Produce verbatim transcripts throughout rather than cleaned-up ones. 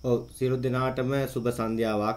ඔව් සියලු දෙනාටම සුබ සන්ධ්‍යාවක්.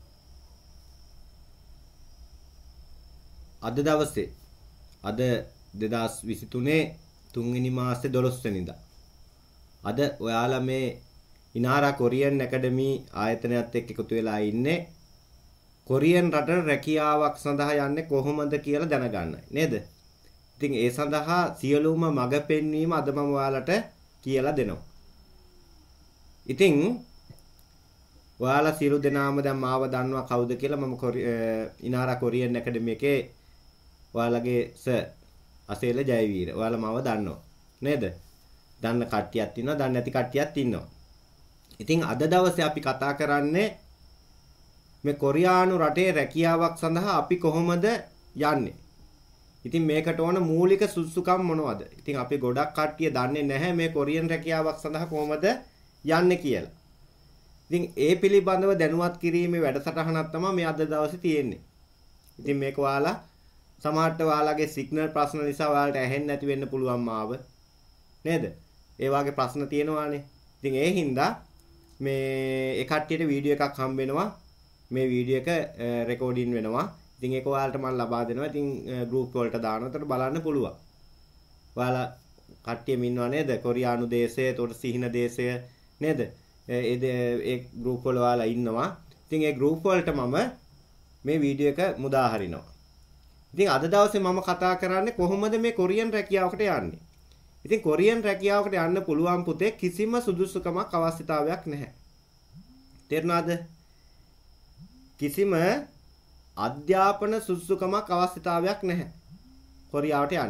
අද දවසේ අද දෙදාස් විසිතුනේ තුන්වෙනි මාසේ දොළොස් වෙනිදා. අද ඔයාලා මේ ඉනාරා කොරියන් ඇකඩමි ආයතනයත් එක්ක එකතු වෙලා ඉන්නේ කොරියන් රටේ රැකියාවක් සඳහා යන්නේ කොහොමද කියලා දැනගන්නයි නේද? ඉතින් ඒ සඳහා සියලුම මඟ පෙන්වීම අද මම ඔයාලට කියලා දෙනවා. ඉතින් ඔයාලා සියලු දෙනාම දැන් මාව දන්නවා කවුද කියලා. මම ඉනාරා කොරියන් ඇකඩමි එකේ ඔයාලගේ සර් අසේල ජයවීර. ඔයාලා මාව දන්නවා නේද? දන්න කට්ටියක් ඉන්නවා, දන්නේ නැති කට්ටියක් ඉන්නවා. ඉතින් අද දවසේ අපි කතා කරන්නේ මේ කොරියානු රටේ රැකියාවක් සඳහා අපි කොහොමද යන්නේ? ඉතින් මේකට ඕන මූලික සුසුකම් මොනවද? ඉතින් අපි ගොඩක් කට්ටිය දන්නේ නැහැ මේ කොරියන් රැකියාවක් සඳහා කොහොමද යන්නේ කියලා. ඉතින් ඒ පිළිබඳව දැනුවත් කිරීමේ වැඩසටහනක් තමයි මේ අද දවසේ තියෙන්නේ. ඉතින් මේක ඔයාලා සමහරට ඔයාලගේ සිග්නල් ප්‍රශ්න නිසා ඔයාලට ඇහෙන්නේ නැති වෙන්න පුළුවන් මාව. නේද? ඒ වගේ ප්‍රශ්න තියෙනවානේ. ඉතින් ඒ හින්දා මේ ඒ කට්ටියට වීඩියෝ එකක් හම්බ වෙනවා. මේ වීඩියෝ එක රෙකෝඩින් වෙනවා. ඉතින් ඒක ඔයාලට මම ලබා දෙනවා. ඉතින් ගෲප් වලට දානවා. ඒකට බලන්න පුළුවන්. ඔයාලා කට්ටියම ඉන්නවා නේද? කොරියානු දේශය, ඒකට සිහින දේශය නේද? ඒ ඒ ගෲප් වල ඔයාලා ඉන්නවා. ඉතින් ඒ ගෲප් වලට මම මේ වීඩියෝ එක මුදා හරිනවා. ඉතින් අද දවසේ මම කතා කරන්නේ කොහොමද මේ කොරියන් රැකියාවකට යන්නේ. ඉතින් කොරියන් රැකියාවකට යන්න පුළුවන් පුතේ කිසිම සුදුසුකමක් අවශ්‍යතාවයක් නැහැ. තේරුණාද? කිසිම අධ්‍යාපන සුසුකමක් අවශ්‍යතාවයක් නැහැ කොරියාවට යන්න.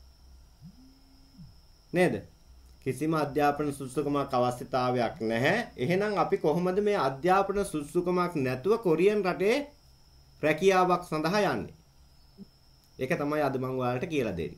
නේද? කිසිම අධ්‍යාපන සුසුකමක් අවශ්‍යතාවයක් නැහැ. එහෙනම් අපි කොහොමද මේ අධ්‍යාපන සුසුකමක් නැතුව කොරියන් රටේ රැකියාවක් සඳහා යන්නේ? ඒක තමයි අද මම ඔයාලට කියලා දෙන්නේ.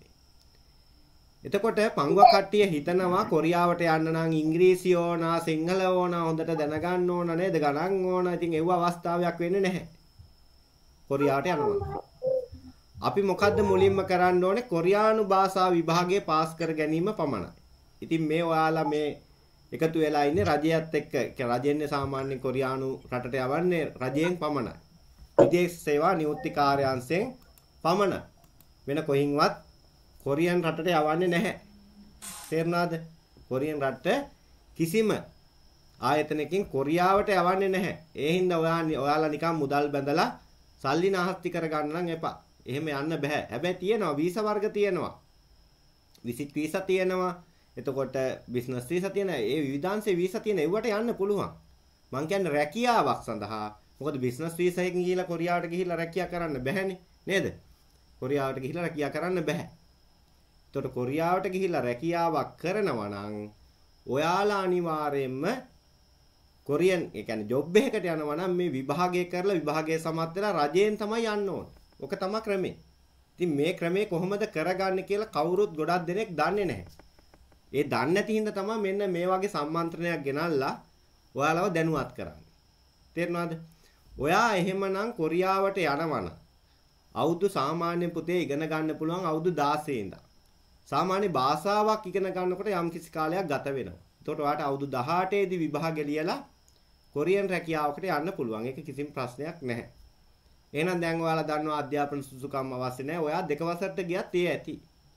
එතකොට පංගුව කට්ටිය හිතනවා කොරියාවට යන්න නම් ඉංග්‍රීසි ඕන, සිංහල ඕන, හොඳට දැනගන්න ඕන නේද? ගණන් ඕන. ඉතින් ඒව අවස්ථාවක් වෙන්නේ නැහැ. කොරියාවට යනවා. අපි මොකද්ද මුලින්ම කරන්න ඕනේ? කොරියානු භාෂා විභාගයේ පාස් කර ගැනීම පමණයි. ඉතින් මේ ඔයාලා මේ එකතු වෙලා ඉන්නේ රජයත් එක්ක. රජෙන්නේ සාමාන්‍යයෙන් කොරියානු රටට යවන්නේ රජයෙන් පමණයි. විදේශ සේවා නියුක්ති කාර්යාංශයෙන් පමණයි. වෙන කොහින්වත් කොරියන් රටට යවන්නේ නැහැ. තේරුණාද? කොරියන් රටට කිසිම ආයතනයකින් කොරියාවට යවන්නේ නැහැ. ඒ හින්දා ඔයාලා නිකන් මුදල් බැඳලා සල්ලි නාස්ති කරගන්න නම් එපා. එහෙම යන්න බෑ. හැබැයි තියෙනවා වීසා වර්ග තියෙනවා. විසිට් වීසා තියෙනවා. එතකොට බිස්නස් වීසා තියෙනවා. ඒ විවිධාංශයේ වීසා තියෙන ඒවට යන්න පුළුවන්. මං කියන්නේ රැකියාවක් සඳහා. මොකද බිස්නස් වීසා එකකින් ගිහිල්ලා කොරියාවට ගිහිල්ලා රැකියාව කරන්න බෑනේ. නේද? කොරියාවට ගිහිල්ලා රැකියාව කරන්න බෑ. එතකොට කොරියාවට ගිහිල්ලා රැකියාවක් කරනවා නම් ඔයාලා අනිවාර්යයෙන්ම කොරියන් ඒ කියන්නේ ජොබ් එකකට යනවා නම් මේ විභාගය කරලා විභාගයේ සමත් වෙලා රජයෙන් තමයි යන්න ඕන. ඔක තමයි ක්‍රමය. ඉතින් මේ ක්‍රමය කොහොමද කරගන්නේ කියලා කවුරුත් ගොඩක් දෙනෙක් දන්නේ නැහැ. ඒ දන්නේ නැති හින්දා තමයි මෙන්න මේ වගේ සම්මන්ත්‍රණයක් ගෙනල්ලා ඔයාලව දැනුවත් කරන්නේ. තේරුණාද? ඔයා එහෙමනම් කොරියාවට යනවනම් අවුරුදු සාමාන්‍ය පුතේ ඉගෙන ගන්න පුළුවන් අවුරුදු දාසයේ ඉඳන්. සාමාන්‍ය භාෂාවක් ඉගෙන ගන්නකොට යම් කිසි කාලයක් ගත වෙනවා. එතකොට ඔයාට අවුරුදු දහඅටේ දී විභාගය ලියලා කොරියන් රැකියාවකට යන්න පුළුවන්. ඒක කිසිම ප්‍රශ්නයක් නැහැ. එහෙනම් දැන් ඔයාලා දන්නවා අධ්‍යාපන සුසුකම් අවශ්‍ය නැහැ. ඔයා දෙක වසරට ගියත් ඒ ඇති.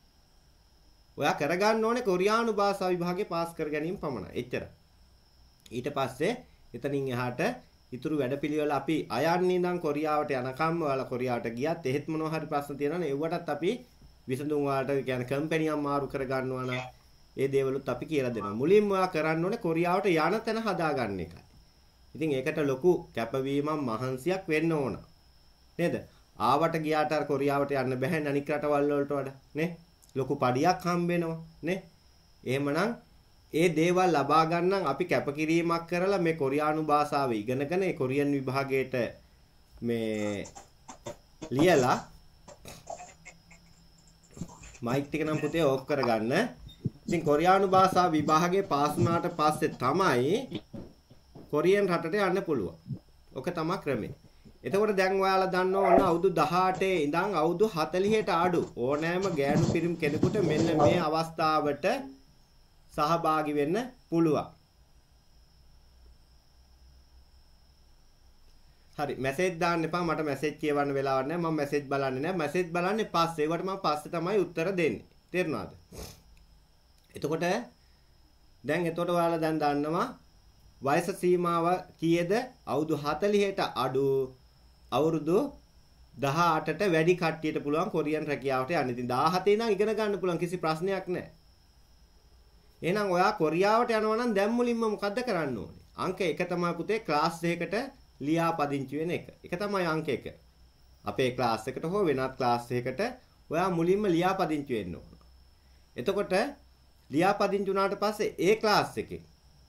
ඔයා කරගන්න ඕනේ කොරියානු භාෂා විභාගේ පාස් කර ගැනීම පමණයි. එච්චර. ඊට පස්සේ එතනින් එහාට ඉතුරු වැඩපිළිවෙල අපි අයන්නේ ඉඳන් කොරියාවට යනකම් ඔයාලා කොරියාවට ගියත් එහෙත් මොනවා හරි ප්‍රශ්න තියෙනවනේ ඒවටත් අපි විසඳුම් වලට කියන්නේ කම්පැනියක් මාරු කර ගන්නවා නම් ඒ දේවලුත් අපි කියලා දෙනවා. මුලින්ම ඔයා කරන්න ඕනේ කොරියාවට යන තැන හදාගන්න එකයි. ඉතින් ඒකට ලොකු කැපවීමක් මහන්සියක් වෙන්න ඕන. නේද? ආවට ගියාට අර කොරියාවට යන්න බෑ අනික් රටවල් වලට වඩා නේ? ලොකු පඩියක් හම්බ වෙනවා නේ? එහෙමනම් ඒ දේවල් ලබා ගන්න අපි කැපකිරීමක් කරලා මේ කොරියානු භාෂාව ඉගෙනගෙන ඒ කොරියන් විභාගයට මේ ලියලා මයික් ටික නම් පුතේ ඕෆ් කරගන්න. ඉතින් කොරියානු භාෂා විභාගයේ පාස් වුණාට පස්සේ තමයි කොරියන් රටට යන්න පුළුවන්. ඔක තමයි ක්‍රමය. එතකොට දැන් ඔයාලා දන්නවා ඕන අවුරුදු දහඅටේ ඉඳන් අවුරුදු හතළිහට අඩු ඕනෑම ගෑනු පිරිමි කෙනෙකුට මෙන්න මේ අවස්ථාවට සහභාගී වෙන්න පුළුවන්. හරි මැසේජ් දාන්න එපා මට මැසේජ් කියවන්න වෙලාවක් නැහැ මම මැසේජ් බලන්නේ නැහැ මැසේජ් බලන්නේ පස්සේ ඒවට මම පස්සේ තමයි උත්තර දෙන්නේ තේරුණාද එතකොට දැන් එතකොට ඔයාලා දැන් දන්නවා වයස සීමාව කීයද අවුරුදු හතළිහට අඩු අවුරුදු දහඅටට වැඩි කට්ටියට පුළුවන් කොරියන් රැකියාවට යන්න. ඉතින් දහහතේ ඉඳන් ඉගෙන ගන්න පුළුවන් කිසි ප්‍රශ්නයක් නැහැ. එහෙනම් ඔයා කොරියාවට යනවා නම් දැන් මුලින්ම මොකද්ද කරන්න ඕනේ? අංක එක තමයි පුතේ ක්ලාස් එකකට ලියා පදිංචි වෙන එක. ඒක තමයි අංක එක. අපේ ක්ලාස් එකට හෝ වෙනත් ක්ලාස් එකකට ඔයා මුලින්ම ලියා පදිංචි වෙන්න ඕන. එතකොට ලියා පදිංචි වුණාට පස්සේ ඒ ක්ලාස් එකේ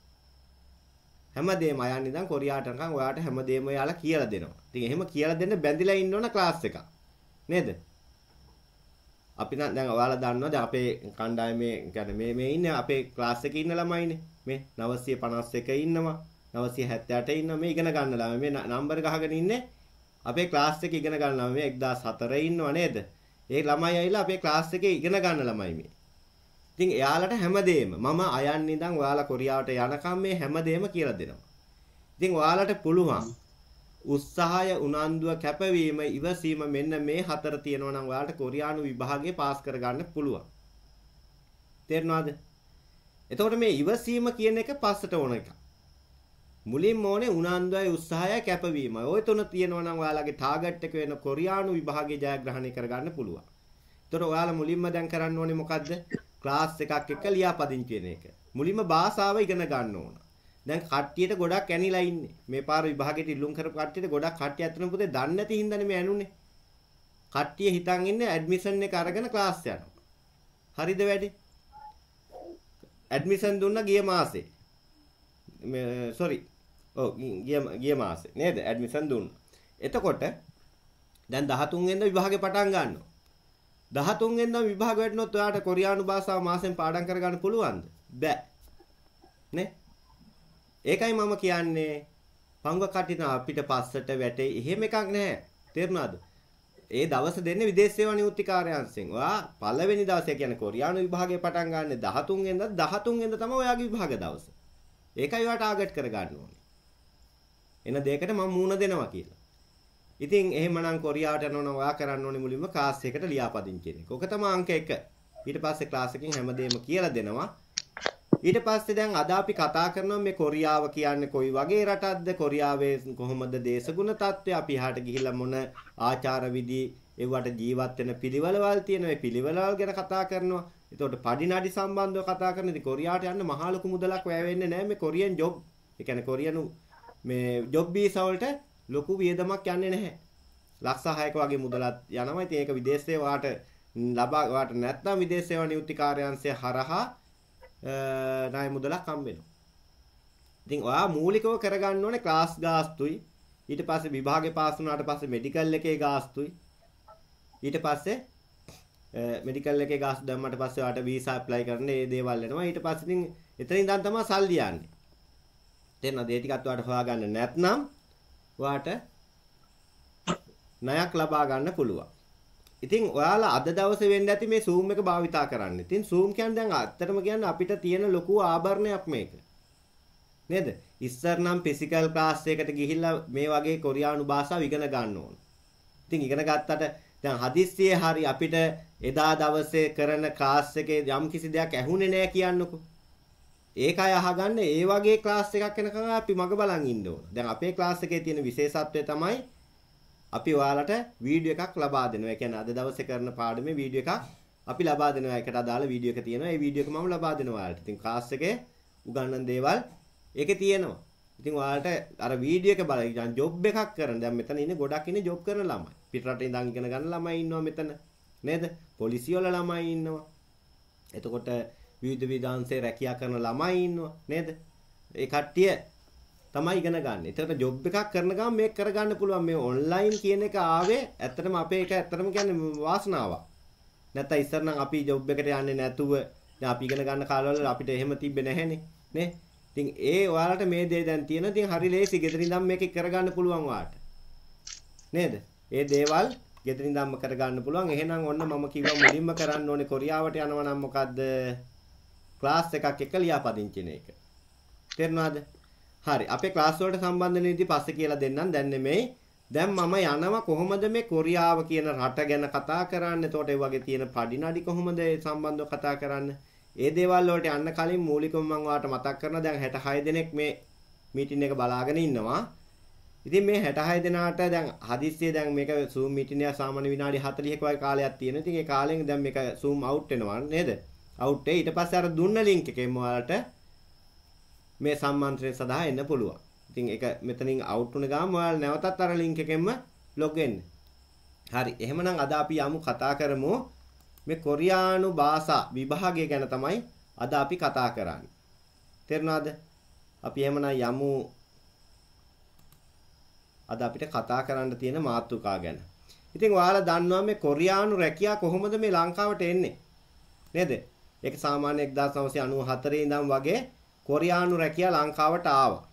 හැමදේම අයන් ඉඳන් කොරියාට යනකම් ඔයාට හැමදේම යාලා කියලා දෙනවා. ඉතින් එහෙම කියලා දෙන්න බැඳිලා ඉන්න ඕන ක්ලාස් එකක්. නේද? අපි දැන් ඔයාලා දන්නවා දැන් අපේ කණ්ඩායමේ කියන්නේ මේ මේ ඉන්නේ අපේ ක්ලාස් එකේ ඉන්න ළමයිනේ. මේ නවසිය පනස් එක ඉන්නවා. නවසිය හැත්තෑ අට ඉන්නවා. මේ ඉගෙන ගන්න ළමයි. මේ නම්බර් ගහගෙන ඉන්නේ අපේ ක්ලාස් එකේ ඉගෙන ගන්න ළමයි. මේ එක්දාස් හතර ඉන්නවා නේද? ඒ ළමයි ඇවිල්ලා අපේ ක්ලාස් එකේ ඉගෙන ගන්න ළමයි මේ. ඉතින් එයාලට හැමදේම මම අයන් ඉඳන් ඔයාලා කොරියාවට යනකම් මේ හැමදේම කියලා දෙනවා. ඉතින් ඔයාලට පුළුවන් උත්සාහය උනන්දුව කැපවීම ඉවසීම මෙන්න මේ හතර තියෙනවා නම් ඔයාලට කොරියානු විභාගේ පාස් කරගන්න පුළුවන්. තේරුණාද? එතකොට මේ ඉවසීම කියන එක පස්සට ඕන එකක්. මුලින්ම ඕනේ උනන්දුවයි උත්සාහයයි කැපවීමයි. ওই තුන තියෙනවා නම් ඔයාලගේ ටාගට් එක වෙන කොරියානු විභාගේ ජයග්‍රහණය කරගන්න පුළුවන්. එතකොට ඔයාලා මුලින්ම දැන් කරන්න ඕනේ මොකද්ද? ක්ලාස් එකක් එක්ක ලියාපදිංචි වෙන එක. මුලින්ම භාෂාව ඉගෙන ගන්න ඕන. දැන් කට්ටියට ගොඩක් ඇනිලා ඉන්නේ. මේ පාර විභාගෙට ඉල්ලුම් කරපු කට්ටියට ගොඩක් කට්ටිය අතන පුතේ දන්නේ නැති හින්දානේ මේ ඇනුනේ. කට්ටිය හිතන් ඉන්නේ ඇඩ්මිෂන් එක අරගෙන ක්ලාස් යනවා. හරිද වැඩි? ඇඩ්මිෂන් දුන්නා ගිය මාසේ. මේ සෝරි. ඔව් ගිය ගිය මාසේ නේද? ඇඩ්මිෂන් දුන්නා. එතකොට දැන් දහතුන් වෙනිදා විභාගේ පටන් ගන්නවා. දහතුන් වෙනිදා විභාග වැටුනොත් ඔයාට කොරියානු භාෂාව මාසෙන් පාඩම් කරගන්න පුළුවන්ද? බෑ. නේ? ඒකයි මම කියන්නේ පංගුව කටින අපිට පස්සට වැටේ එහෙම එකක් නැහැ. තේරුණාද? ඒ දවස් දෙන්නේ විදේශ සේවා නියුක්තිකාරයන්සෙන්. ඔයා පළවෙනි දවසේ කියන්නේ කොරියානු විභාගේ පටන් ගන්න දහතුන් වෙනිදා දහතුන් වෙනිදා තමයි ඔයාගේ විභාග දවස. ඒකයි ඔයා ටාගට් කරගන්න ඕනේ. එන දෙයකට මම මූණ දෙනවා කියලා. ඉතින් එහෙමනම් කොරියාවට යනවා නම් ඔයා කරන්න ඕනේ මුලින්ම ක්ලාස් එකකට ලියාපදිංචි වෙන එක. ඔක තමයි අංක එක. ඊට පස්සේ ක්ලාස් එකකින් හැමදේම කියලා දෙනවා. ඊට පස්සේ දැන් අද අපි කතා කරනවා මේ කොරියාව කියන්නේ කොයි වගේ රටක්ද? කොරියාවේ කොහොමද දේශගුණ තත්ත්වය? අපි එහාට ගිහිල්ලා මොන ආචාර විදි ඒවට ජීවත් වෙන පිළිවෙලවල් තියෙනවා. මේ පිළිවෙලවල් ගැන කතා කරනවා. එතකොට පඩිනඩි සම්බන්ධව කතා කරන ඉතින් කොරියාවට යන්න මහා ලොකු මුදලක් වැය වෙන්නේ නැහැ මේ කොරියන් ජොබ්. ඒ කියන්නේ කොරියනු මේ ජොබ් වීසා වලට ලොකු වියදමක් යන්නේ නැහැ. ලක්ෂ හයක වගේ මුදලක් යනවා. ඉතින් ඒක විදේශ සේවාවට ලබා වාට නැත්නම් විදේශ සේවා නියුක්තිකාර්යාංශය හරහා ණය මුදලක් හම්බ වෙනවා. ඉතින් ඔයා මූලිකව කරගන්න ඕනේ ක්ලාස් ගාස්තුයි. ඊට පස්සේ විභාගේ පාස් වුණාට පස්සේ මෙඩිකල් එකේ ගාස්තුයි. ඊට පස්සේ මෙඩිකල් එකේ ගාස්තු දැම්මට පස්සේ ඔයාට වීසා ඇප්ලයි කරන්න ඒ දේවල් එනවා. ඊට පස්සේ ඉතින් එතන ඉඳන් තමයි සල්ලි යන්නේ. තේරෙනවද? ඒ ටිකත් ඔයාට හොයාගන්න නැත්නම් ඔයාට ණයක් ලබා ගන්න පුළුවන්. ඉතින් ඔයාලා අද දවසේ වෙන්න ඇති මේ Zoom එක භාවිතා කරන්න. ඉතින් Zoom කියන්නේ දැන් ඇත්තටම කියන්නේ අපිට තියෙන ලොකු ආභරණයක් මේක. නේද? ඉස්සර නම් ෆිසිකල් ක්ලාස් එකකට ගිහිල්ලා මේ වගේ කොරියානු භාෂාව ඉගෙන ගන්න ඕන. ඉතින් ඉගෙන ගත්තට දැන් හදිස්සියේ හරි අපිට එදා දවසේ කරන ක්ලාස් එකේ යම් කිසි දෙයක් ඇහුනේ නැහැ කියන්නකෝ. ඒකයි අහගන්න ඒ වගේ ක්ලාස් එකක් වෙනකන් අපි මග බලන් ඉන්න ඕන. දැන් අපේ ක්ලාස් එකේ තියෙන විශේෂත්වය තමයි අපි ඔයාලට වීඩියෝ එකක් ලබා දෙනවා. ඒ කියන්නේ අද දවසේ කරන පාඩමේ වීඩියෝ එකක් අපි ලබා දෙනවා. ඒකට අදාළ වීඩියෝ එක තියෙනවා. ඒ වීඩියෝ එක මම ලබා දෙනවා ඔයාලට. ඉතින් ක්ලාස් එකේ උගන්වන දේවල් ඒකේ තියෙනවා. ඉතින් ඔයාලට අර වීඩියෝ එක බලලා ජොබ් එකක් කරන. දැන් මෙතන ඉන්නේ ගොඩක් ඉන්නේ ජොබ් කරන ළමයි. පිටරට ඉඳන් ඉගෙන ගන්න ළමයි ඉන්නවා මෙතන. නේද? පොලිසිය වල ළමයි ඉන්නවා. එතකොට විවිධ විධාංශේ රැකියා කරන ළමයි ඉන්නවා. නේද? ඒ කට්ටිය තමයි ඉගෙන ගන්න. ඒකට ජොබ් එකක් කරන ගමන් මේක කරගන්න පුළුවන්. මේ ඔන්ලයින් කියන එක ආවේ ඇත්තටම අපේ එක ඇත්තටම කියන්නේ වාසනාවක්. නැත්නම් ඉස්සර නම් අපි ජොබ් එකට යන්නේ නැතුව දැන් අපි ඉගෙන ගන්න කාලවල අපිට එහෙම තිබ්බේ නැහැනේ. නේ? ඉතින් ඒ ඔයාලට මේ දේ දැන් තියෙනවා. ඉතින් හරි ලේසි ගෙදරින් ඉඳන් මේක කරගන්න පුළුවන් ඔයාලට. නේද? ඒ දේවල් ගෙදරින් ඉඳන්ම කරගන්න පුළුවන්. එහෙනම් ඔන්න මම කිව්වා මුලින්ම කරන්න ඕනේ කොරියාවට යනවා නම් මොකද්ද? ක්ලාස් එකක් එක්ක ලියාපදිංචි වෙන එක. තේරුණාද? හරි අපේ ක්ලාස් වලට සම්බන්ධ වෙන ඉතින් පස්සේ කියලා දෙන්නම් දැන් නෙමෙයි දැන් මම යනවා කොහොමද මේ කොරියාව කියන රට ගැන කතා කරන්නේ? එතකොට ඒ වගේ තියෙන පඩිනඩි කොහොමද ඒ සම්බන්ධව කතා කරන්නේ? ඒ දේවල් වලට යන්න කලින් මූලිකව මම ඔයාලට මතක් කරනවා දැන් හැට හය දෙනෙක් මේ මීටින් එක බලාගෙන ඉන්නවා. ඉතින් මේ හැට හය දෙනාට දැන් හදිස්සියේ දැන් මේක Zoom මීටින් එක සාමාන්‍ය විනාඩි හතළිහක වගේ කාලයක් තියෙනවා. ඉතින් ඒ කාලෙන් දැන් මේක Zoom out වෙනවා නේද? out ඒ ඊට පස්සේ අර දුන්න link එකෙන් ඔයාලට මේ සම්මන්ත්‍රණය සඳහා එන්න පුළුවන්. ඉතින් ඒක මෙතනින් out වුණ ගාම ඔයාලා නැවතත් අර link එකෙන්ම log වෙන්න. හරි. එහෙමනම් අද අපි යමු කතා කරමු මේ කොරියානු භාෂා විභාගය ගැන තමයි අද අපි කතා කරන්නේ. තේරුණාද? අපි එහෙමනම් යමු අද අපිට කතා කරන්න තියෙන මාතෘකා ගැන. ඉතින් ඔයාලා දන්නවා මේ කොරියානු රැකියා කොහොමද මේ ලංකාවට එන්නේ? නේද? ඒක සාමාන්‍ය එක්දාස් නවසිය අනූ හතරේ ඉඳන් වගේ කොරියානු රැකියා ලංකාවට ආවා.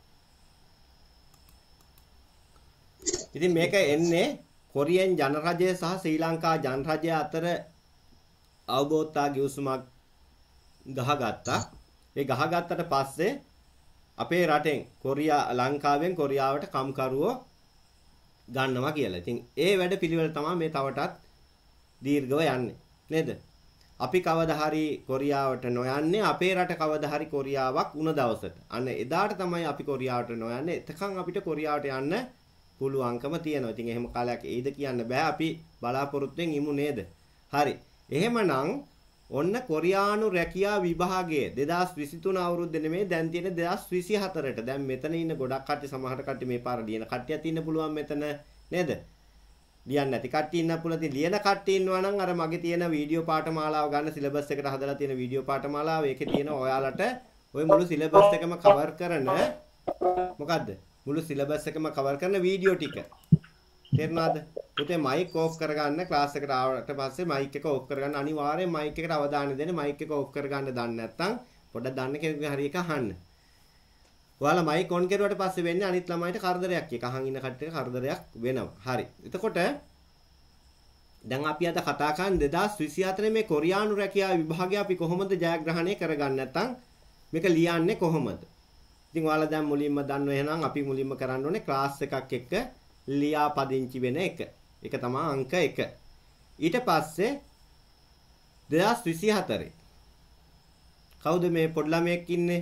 ඉතින් මේක එන්නේ කොරියන් ජනරජය සහ ශ්‍රී ලංකා ජනරජය අතර අවබෝධතා ගිවිසුමක් ගහගත්තා. ඒ ගහගත්තට පස්සේ අපේ රටෙන් කොරියා ලංකාවෙන් කොරියාවට කම්කරුවෝ ගන්නවා කියලා. ඉතින් ඒ වැඩ පිළිවෙල තමයි මේ තවටත් දීර්ඝව යන්නේ. නේද? අපි කවදා හරි කොරියාවට නොයන්නේ අපේ රට කවදා හරි කොරියාවක් උන දවසට. අන්න එදාට තමයි අපි කොරියාවට නොයන්නේ. එතකන් අපිට කොරියාවට යන්න පුළුවන්කම තියෙනවා. ඉතින් එහෙම කාලයක් එයිද කියන්න බෑ. අපි බලාපොරොත්තුෙන් ඉමු නේද? හරි. එහෙමනම් ඔන්න කොරියානු රැකියා විභාගයේ දෙදාස් විසිතුන අවුරුද්දේ නෙමෙයි දැන් තියෙන දෙදාස් විසිහතරට. දැන් මෙතන ඉන්න ගොඩක් කට්ටිය සමහර කට්ටිය මේ පාර ලියන කට්ටියක් ඉන්න පුළුවන් මෙතන නේද? ලියන්න නැති කට්ටිය ඉන්න පුළුවන්. ඉතින් ලියන කට්ටිය ඉන්නවා නම් අර මගේ තියෙන වීඩියෝ පාඨමාලාව ගන්න සිලබස් එකට හදලා තියෙන වීඩියෝ පාඨමාලාව ඒකේ තියෙන ඔයාලට ওই මුළු සිලබස් එකම කවර් කරන මොකද්ද? මුළු සිලබස් එකම කවර් කරන වීඩියෝ ටික. තේරුණාද? පුතේ මයික් ඕෆ් කරගන්න ක්ලාස් එකට ආවට පස්සේ මයික් එක ඕෆ් කරගන්න අනිවාර්යෙන් මයික් එකට අවධානය දෙන්න. මයික් එක ඕෆ් කරගන්න දන්නේ නැත්නම් පොඩ්ඩක් දන්න කෙනෙක්ගේ හරි එක අහන්න. ඔයාලා මයික් ඔන් කරුවට පස්සේ වෙන්නේ අනිත් ළමයිට කරදරයක්. ඒක අහන් ඉන්න කට්ටියට කරදරයක් වෙනවා. හරි. එතකොට දැන් අපි අද කතා කරන්නේ දෙදාස් විසිහතරේ මේ කොරියානු රැකියා විභාගය අපි කොහොමද ජයග්‍රහණය කරගන්නේ නැත්නම් මේක ලියන්නේ කොහොමද? ඉතින් ඔයාලා දැන් මුලින්ම දන්නව එහෙනම් අපි මුලින්ම කරන්න ඕනේ ක්ලාස් එකක් එක්ක ලියා පදිංචි වෙන එක. ඒක තමයි අංක එක. ඊට පස්සේ දෙදාස් විසිහතරේ කවුද මේ පොඩි ළමයෙක් ඉන්නේ?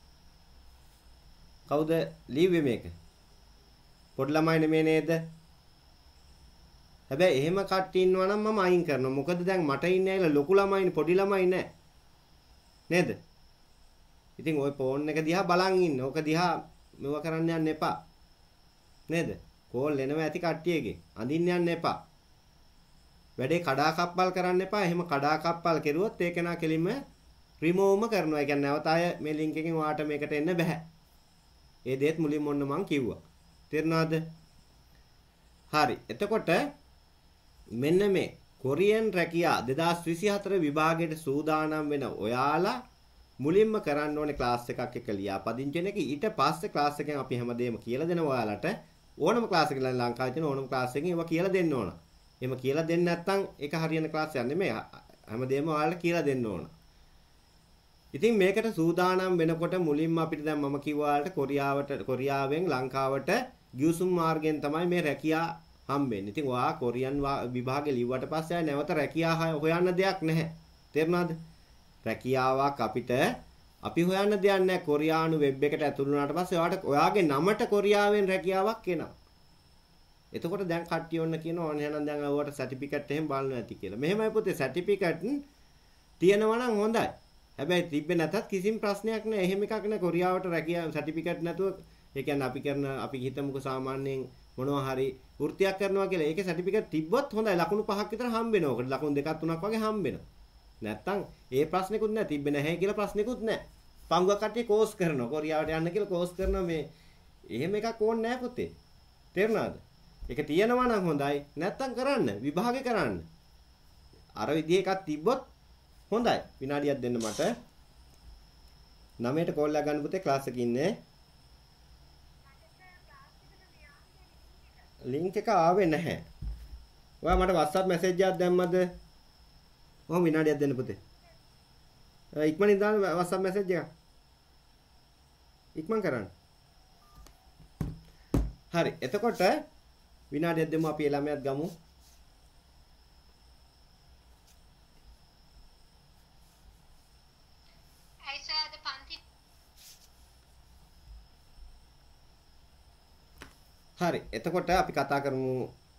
කවුද ලිව්වේ මේක? පොඩි ළමයි නෙමෙයි නේද? හැබැයි එහෙම කට්ටිය ඉන්නවා නම් මම අයින් කරනවා. මොකද දැන් මට ඉන්නේ ඇයිලා ලොකු ළමයිනේ පොඩි ළමයි නෑ. නේද? ඉතින් ওই ෆෝන් එක දිහා බලන් ඉන්න. ඕක දිහා මෙව කරන්න යන්න එපා. නේද? කෝල් එනවා ඇති කට්ටියගේ. අඳින්න යන්න එපා. වැඩේ කඩාකප්පල් කරන්න එපා. එහෙම කඩාකප්පල් කෙරුවොත් ඒක නා කෙලින්ම රිමූව්ම කරනවා. ඒ කියන්නේ නැවත ආය මේ ලින්ක් එකෙන් ඔයාට මේකට එන්න බෑ. ඒ දෙයත් මුලින්ම ඔන්න මං කිව්වා. තේරුණාද? හරි. එතකොට මෙන්න මේ කොරියන් රැකියා දෙදාස් විසිහතර විභාගයට සූදානම් වෙන ඔයාලා මුලින්ම කරන්න ඕනේ ක්ලාස් එකක් එක ලියා පදිංචි වෙන එක. ඊට පස්සේ ක්ලාස් එකෙන් අපි හැමදේම කියලා දෙනවා ඔයාලට. ඕනම ක්ලාස් එකක ලංකාවේ තියෙන ඕනම ක්ලාස් එකකින් ඒවා කියලා දෙන්න ඕන. එහෙම කියලා දෙන්නේ නැත්නම් ඒක හරියන ක්ලාස් එකක් නෙමෙයි. හැමදේම ඔයාලට කියලා දෙන්න ඕන. ඉතින් මේකට සූදානම් වෙනකොට මුලින්ම අපිට දැන් මම කිව්වා ඔයාලට කොරියාවට කොරියාවෙන් ලංකාවට ගිවිසුම් මාර්ගයෙන් තමයි මේ රැකියා හම්බෙන්නේ. ඉතින් ඔයා කොරියන් විභාගේ ලිව්වට පස්සේ නැවත රැකියා හොයන්න දෙයක් නැහැ. තේරුණාද? රැකියාවක් අපිට අපි හොයන්න දෙයක් නැහැ. කොරියානු වෙබ් එකට ඇතුළු වුණාට පස්සේ ඔයාට ඔයාගේ නමට කොරියාවෙන් රැකියාවක් එනවා. එතකොට දැන් කට්ටිය ඔන්න කියනවා ඕන එහෙනම් දැන් ඔයාට සර්ටිෆිකේට් එහෙම බලන්න ඇති කියලා. මෙහෙමයි පුතේ සර්ටිෆිකේට් තියෙනවා නම් හොඳයි. හැබැයි තිබ්බේ නැතත් කිසිම ප්‍රශ්නයක් නැහැ. එහෙම එකක් නෑ කොරියාවට රැකියාව සර්ටිෆිකේට් නැතුව. ඒ කියන්නේ අපි කරන අපි හිතමුකෝ සාමාන්‍යයෙන් මොනවා හරි වෘත්තියක් කරනවා කියලා. ඒකේ සර්ටිෆිකේට් තිබ්බොත් හොඳයි. ලකුණු පහක් විතර හම්බ වෙනවා. ඔකට ලකුණු දෙකක් තුනක් වගේ හම්බ වෙනවා. නැත්තම් ඒ ප්‍රශ්නෙකුත් නැහැ. තිබ්බේ නැහැ කියලා ප්‍රශ්නෙකුත් නැහැ. පංගුවක් කට්ටිය කෝස් කරනවා. කොරියාවට යන්න කියලා කෝස් කරනවා මේ. එහෙම එකක් ඕනේ නැහැ පුතේ. තේරුණාද? ඒක තියෙනවා නම් හොඳයි. නැත්තම් කරන්න. විභාගේ කරන්න. අර විදිහේ එකක් තිබ්බොත් හොඳයි. විනාඩියක් දෙන්න මට. නවයට කෝල් එකක් ගන්න පුතේ ක්ලාස් එකේ ඉන්නේ. ලින්ක් එක ආවේ නැහැ. ඔයා මට WhatsApp මැසේජ් එකක් දැම්මද? ඔහොම විනාඩියක් දෙන්න පුතේ. ඉක්මනින් දාන්න WhatsApp මැසේජ් එක. ඉක්මන් කරන්න. හරි. එතකොට විනාඩියක් දෙමු අපි ළමයාත් ගමු. හරි. එතකොට අපි කතා කරමු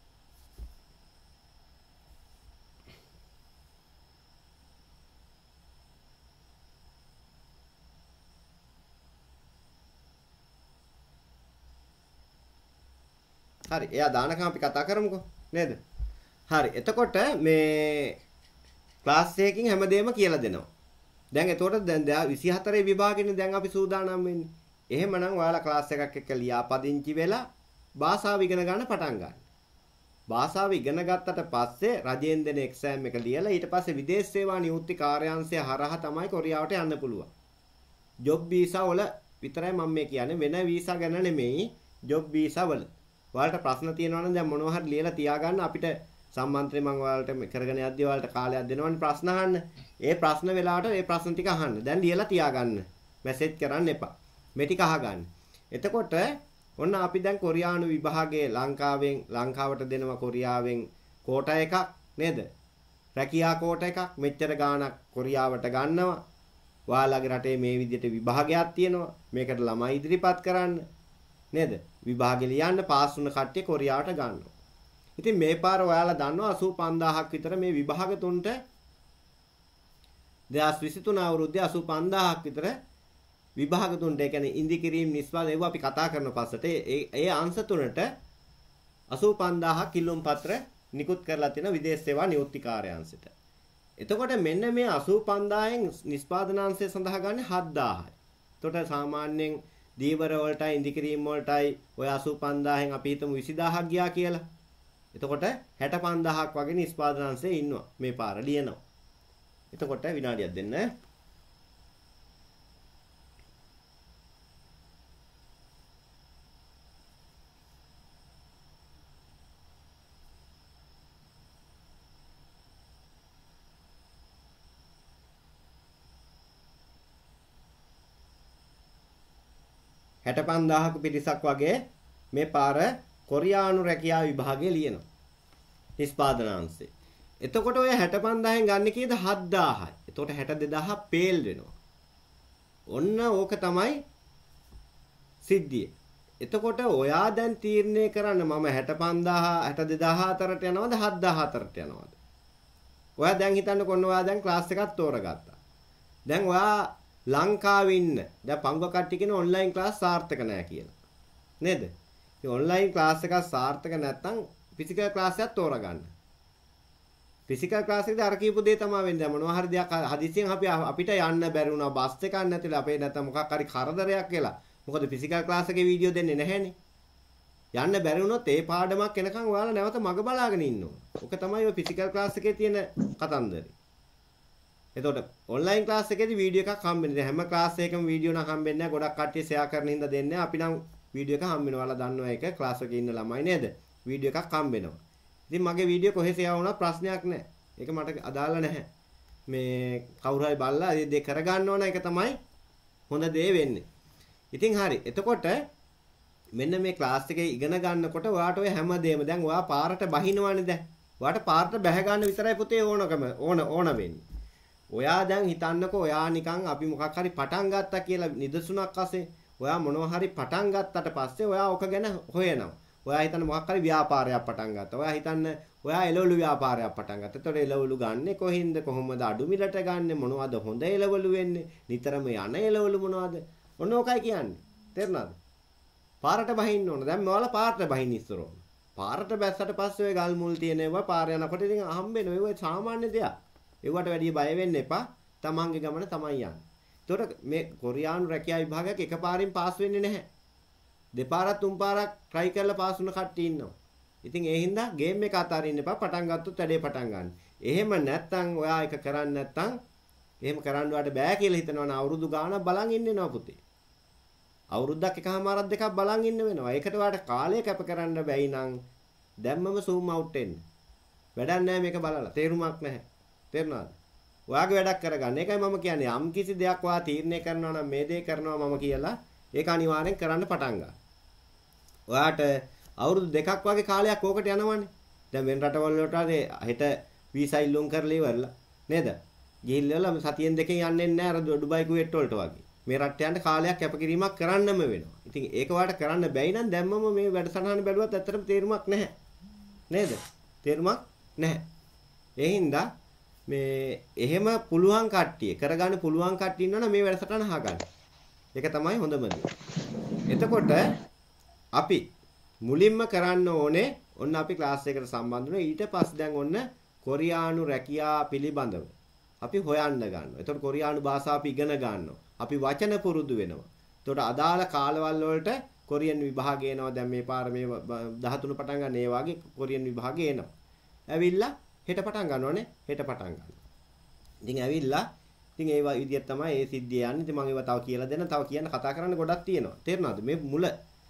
හරි. එයා දානකම් අපි කතා කරමුකෝ. නේද? හරි. එතකොට මේ ක්ලාස් එකකින් හැමදේම කියලා දෙනවා. දැන් එතකොට දැන් විසිහතරේ විභාගෙනේ දැන් අපි සූදානම් වෙන්නේ. එහෙමනම් ඔයාලා ක්ලාස් එකක් එක්ක ලියාපදිංචි වෙලා භාෂාව ඉගෙන ගන්න පටන් ගන්න. භාෂාව ඉගෙන ගත්තට පස්සේ රජයෙන් දෙන එක්සෑම් එක ලියලා ඊට පස්සේ විදේශ සේවා නියුක්ති කාර්යාංශය හරහා තමයි කොරියාවට යන්න පුළුවන්. ජොබ් වීසා වල විතරයි මම මේ කියන්නේ, වෙන වීසා ගැන නෙමෙයි. ජොබ් වීසා වල. ඔයාලට ප්‍රශ්න තියෙනවා නම් දැන් මොනවා හරි ලියලා තියාගන්න. අපිට සම්මන්ත්‍රේ මම ඔයාලට කරගෙන යද්දී ඔයාලට කාලයක් දෙනවනේ ප්‍රශ්න අහන්න. ඒ ප්‍රශ්න වෙලාවට ඒ ප්‍රශ්න ටික අහන්න. දැන් ලියලා තියාගන්න. මැසේජ් කරන්න එපා. මේ ටික අහගන්න. එතකොට ඔන්න අපි දැන් කොරියානු විභාගයේ ලංකාවෙන් ලංකාවට දෙනවා කොරියාවෙන් කෝටා එකක් නේද? රැකියා කෝටා එකක් මෙච්චර ගාණක් කොරියාවට ගන්නවා. ඔයාලගේ රටේ මේ විදිහට විභාගයක් තියෙනවා. මේකට ළමයි ඉදිරිපත් කරන්න. නේද? විභාගෙ ලියන්න පාස් වුණ කට්ටිය කොරියාවට ගන්නවා. ඉතින් මේ පාර ඔයාලා දන්නවා අසූ පන්දාහක් විතර මේ විභාග තුනට දෙදාස් විසිතුන අවුරුද්දේ අසූ පන්දාහක් විතර විභාග තුනට, ඒ කියන්නේ ඉන්දිකිරීම් නිස්පාද ඒව අපි කතා කරන පස්සට ඒ ඒ අංශ තුනට අසූ පන්දාහක් කිලුම් පත්‍ර නිකුත් කරලා තියෙන විදේශ සේවා නියුක්ති කාර්යාංශයට. එතකොට මෙන්න මේ අසූ පන්දාහෙන් නිෂ්පාදනාංශය සඳහා ගන්න හත්දාහයි. එතකොට සාමාන්‍යයෙන් දීවර වලටයි ඉන්දිකිරීම් වලටයි ඔය අසූ පන්දාහෙන් අපි හිතමු විසිදාහක් ගියා කියලා. එතකොට හැට පන්දාහක් වගේ නිෂ්පාදනාංශයේ ඉන්නවා මේ පාර ලියනවා. එතකොට විනාඩියක් දෙන්න. හැට පන්දාහක පිරිසක් වගේ මේ පාර කොරියානු රැකියා විභාගයේ ලියනවා. නිෂ්පාදනාංශේ. එතකොට ඔය හැට පන්දාහෙන් ගන්න කීයද? හත්දාහයි. එතකොට හැට දෙදාහක් පේල් වෙනවා. ඔන්න ඕක තමයි සිද්ධිය. එතකොට ඔයා දැන් තීරණය කරන්න මම හැට පන්දාහ හැට දෙදාහ අතරට යනවද හත්දාහ අතරට යනවද? ඔයා දැන් හිතන්නකො ඔන්න ඔයා දැන් ක්ලාස් එකක් තෝරගත්තා. දැන් ඔයා ලංකාවේ ඉන්න දැන් පංගුව කට්ටිය කියන ඔන්ලයින් ක්ලාස් සාර්ථක නැහැ කියලා. නේද? මේ ඔන්ලයින් ක්ලාස් එකක් සාර්ථක නැත්නම් ෆිසිකල් ක්ලාස් එකක් තෝරගන්න. ෆිසිකල් ක්ලාස් එකේදී අර කියපු දේ තමයි වෙන්නේ. දැන් මොනවා හරි දෙයක් හදිසියෙන් අපි අපිට යන්න බැරි වුණා බස් එකක් නැතිලා අපේ නැත්නම් මොකක් හරි කරදරයක් කියලා. මොකද ෆිසිකල් ක්ලාස් එකේ වීඩියෝ දෙන්නේ නැහැනේ. යන්න බැරි වුණොත් ඒ පාඩමක් එනකන් ඔයාලා නැවත මග බලාගෙන ඉන්න ඕන. ඔක තමයි ඔය ෆිසිකල් ක්ලාස් එකේ තියෙන කතන්දරේ. එතකොට ඔන්ලයින් ක්ලාස් එකේදී වීඩියෝ එකක් හම්බෙන්නේ නැහැ. හැම ක්ලාස් එකකම වීඩියෝ නම් හම්බෙන්නේ නැහැ. ගොඩක් කට්ටිය ෂෙයා කරන හින්දා දෙන්නේ නැහැ. අපි නම් වීඩියෝ එක හම්බෙනවා. ඔයාලා දන්නවා ඒක ක්ලාස් එකේ ඉන්න ළමයි නේද? වීඩියෝ එකක් හම්බෙනවා. ඉතින් මගේ වීඩියෝ කොහේ ෂෙයා වුණත් ප්‍රශ්නයක් නැහැ. ඒක මට අදාළ නැහැ. මේ කවුරු හරි බලලා ඒ දේ කරගන්න ඕන එක තමයි හොඳ දේ වෙන්නේ. ඉතින් හරි. එතකොට මෙන්න මේ ක්ලාස් එකේ ඉගෙන ගන්නකොට ඔයාට ඔය හැමදේම දැන් ඔයා පාරට බහිනවනේ දැන්. ඔයාට පාරට බැහැ ගන්න විතරයි පුතේ ඕනකම ඕන ඕන වෙන්නේ. ඔයා දැන් හිතන්නකෝ ඔයා නිකන් අපි මොකක් හරි පටන් ගත්තා කියලා නිදසුනක් අසේ ඔයා මොනවා හරි පටන් ගත්තට පස්සේ ඔයා ඔක ගැන හොයනවා. ඔයා හිතන්න මොකක් හරි ව්‍යාපාරයක් පටන් ගත්තා. ඔයා හිතන්න ඔයා එළවලු ව්‍යාපාරයක් පටන් ගත්තා. එතකොට එළවලු ගන්නෙ කොහින්ද කොහොමද අඩු මිලට ගන්නෙ මොනවද හොඳ එළවලු වෙන්නේ? නිතරම යන එළවලු මොනවද? ඔන්න ඔකයි කියන්නේ. තේරුණාද? පාරට බහින්න ඕන. දැන් මොවලා පාරට බහින්න ඉස්සර ඕන. පාරට බැස්සට පස්සේ ඔය ගල් මුල් තියෙන ඒවා පාර යනකොට ඉතින් හම්බෙන ඔය සාමාන්‍ය දෙයක්. ඒවට වැඩි බය වෙන්න එපා. තමන්ගේ ගමන තමයි යන්නේ. එතකොට මේ කොරියානු රැකියා විභාගයක් එකපාරින් පාස් වෙන්නේ නැහැ. දෙපාරක් තුන් පාරක් try කරලා පාස් වුණ කට්ටිය ඉන්නවා. ඉතින් ඒ හින්දා ගේම් එක අතාරින්න එපා. පටන් ගත්තොත් වැඩේ පටන් ගන්න. එහෙම නැත්තම් ඔයා එක කරන්නේ නැත්තම් එහෙම කරන්න වට බෑ කියලා හිතනවනේ අවුරුදු ගාණක් බලන් ඉන්න වෙනවා පුතේ. අවුරුද්දක් එකමාරක් දෙකක් බලන් ඉන්න වෙනවා. ඒකට ඔයාට කාලය කැප කරන්න බැයි නම් දැම්මම zoom out වෙන්න. වැඩක් නැහැ මේක බලලා. තේරුමක් නැහැ. තේරුණාද? ඔයාගේ වැඩක් කරගන්න. ඒකයි මම කියන්නේ යම් කිසි දෙයක් ඔයා තීරණය කරනවා නම් මේ දේ කරනවා මම කියලා ඒක අනිවාර්යෙන් කරන්න පටන් ගන්න. ඔයාට අවුරුදු දෙකක් වගේ කාලයක් ඕකට යනවනේ. දැන් වෙන රටවල් වලට හෙට වීසා ඉල්ලුම් කරලා ඉවරලා නේද? ගිහිල්ලා සතියෙන් දෙකෙන් යන්නේ නැහැ අර ඩුබයි කුවේට් වලට වගේ. මේ රටට යන්න කාලයක් කැපකිරීමක් කරන්නම වෙනවා. ඉතින් ඒක වාට කරන්න බැයි නම් දැම්මම මේ වැඩසටහන බැලුවත් ඇත්තටම තේරුමක් නැහැ. නේද? තේරුමක් නැහැ. ඒ හින්දා මේ එහෙම පුළුවන් කට්ටිය කරගන්න පුළුවන් කට්ටිය ඉන්නවනම් මේ වැඩසටහන අහගන්න. ඒක තමයි හොඳම දේ. එතකොට අපි මුලින්ම කරන්න ඕනේ ඔන්න අපි ක්ලාස් එකකට සම්බන්ධ වෙනවා. ඊට පස්සේ දැන් ඔන්න කොරියානු රැකියා පිළිබඳව අපි හොයන්න ගන්නවා. එතකොට කොරියානු භාෂාව අපි ඉගෙන ගන්නවා. අපි වචන පුරුදු වෙනවා. එතකොට අදාළ කාලවල වලට කොරියන් විභාගය එනවා. දැන් මේ පාර මේ දහතුන පටන් ගන්න ඒ වගේ කොරියන් විභාගය එනවා. ඇවිල්ලා හෙට පටන් ගන්නවනේ. හෙට පටන් ගන්නවා. ඉතින් ඇවිල්ලා ඉතින් ඒ විදිහට තමයි ඒ සිද්ධිය යන්නේ. ඉතින් මම ඒව තව කියලා දෙන්න. තව කියන්න කතා කරන්න ගොඩක් තියෙනවා. තේරුණාද? මේ මුල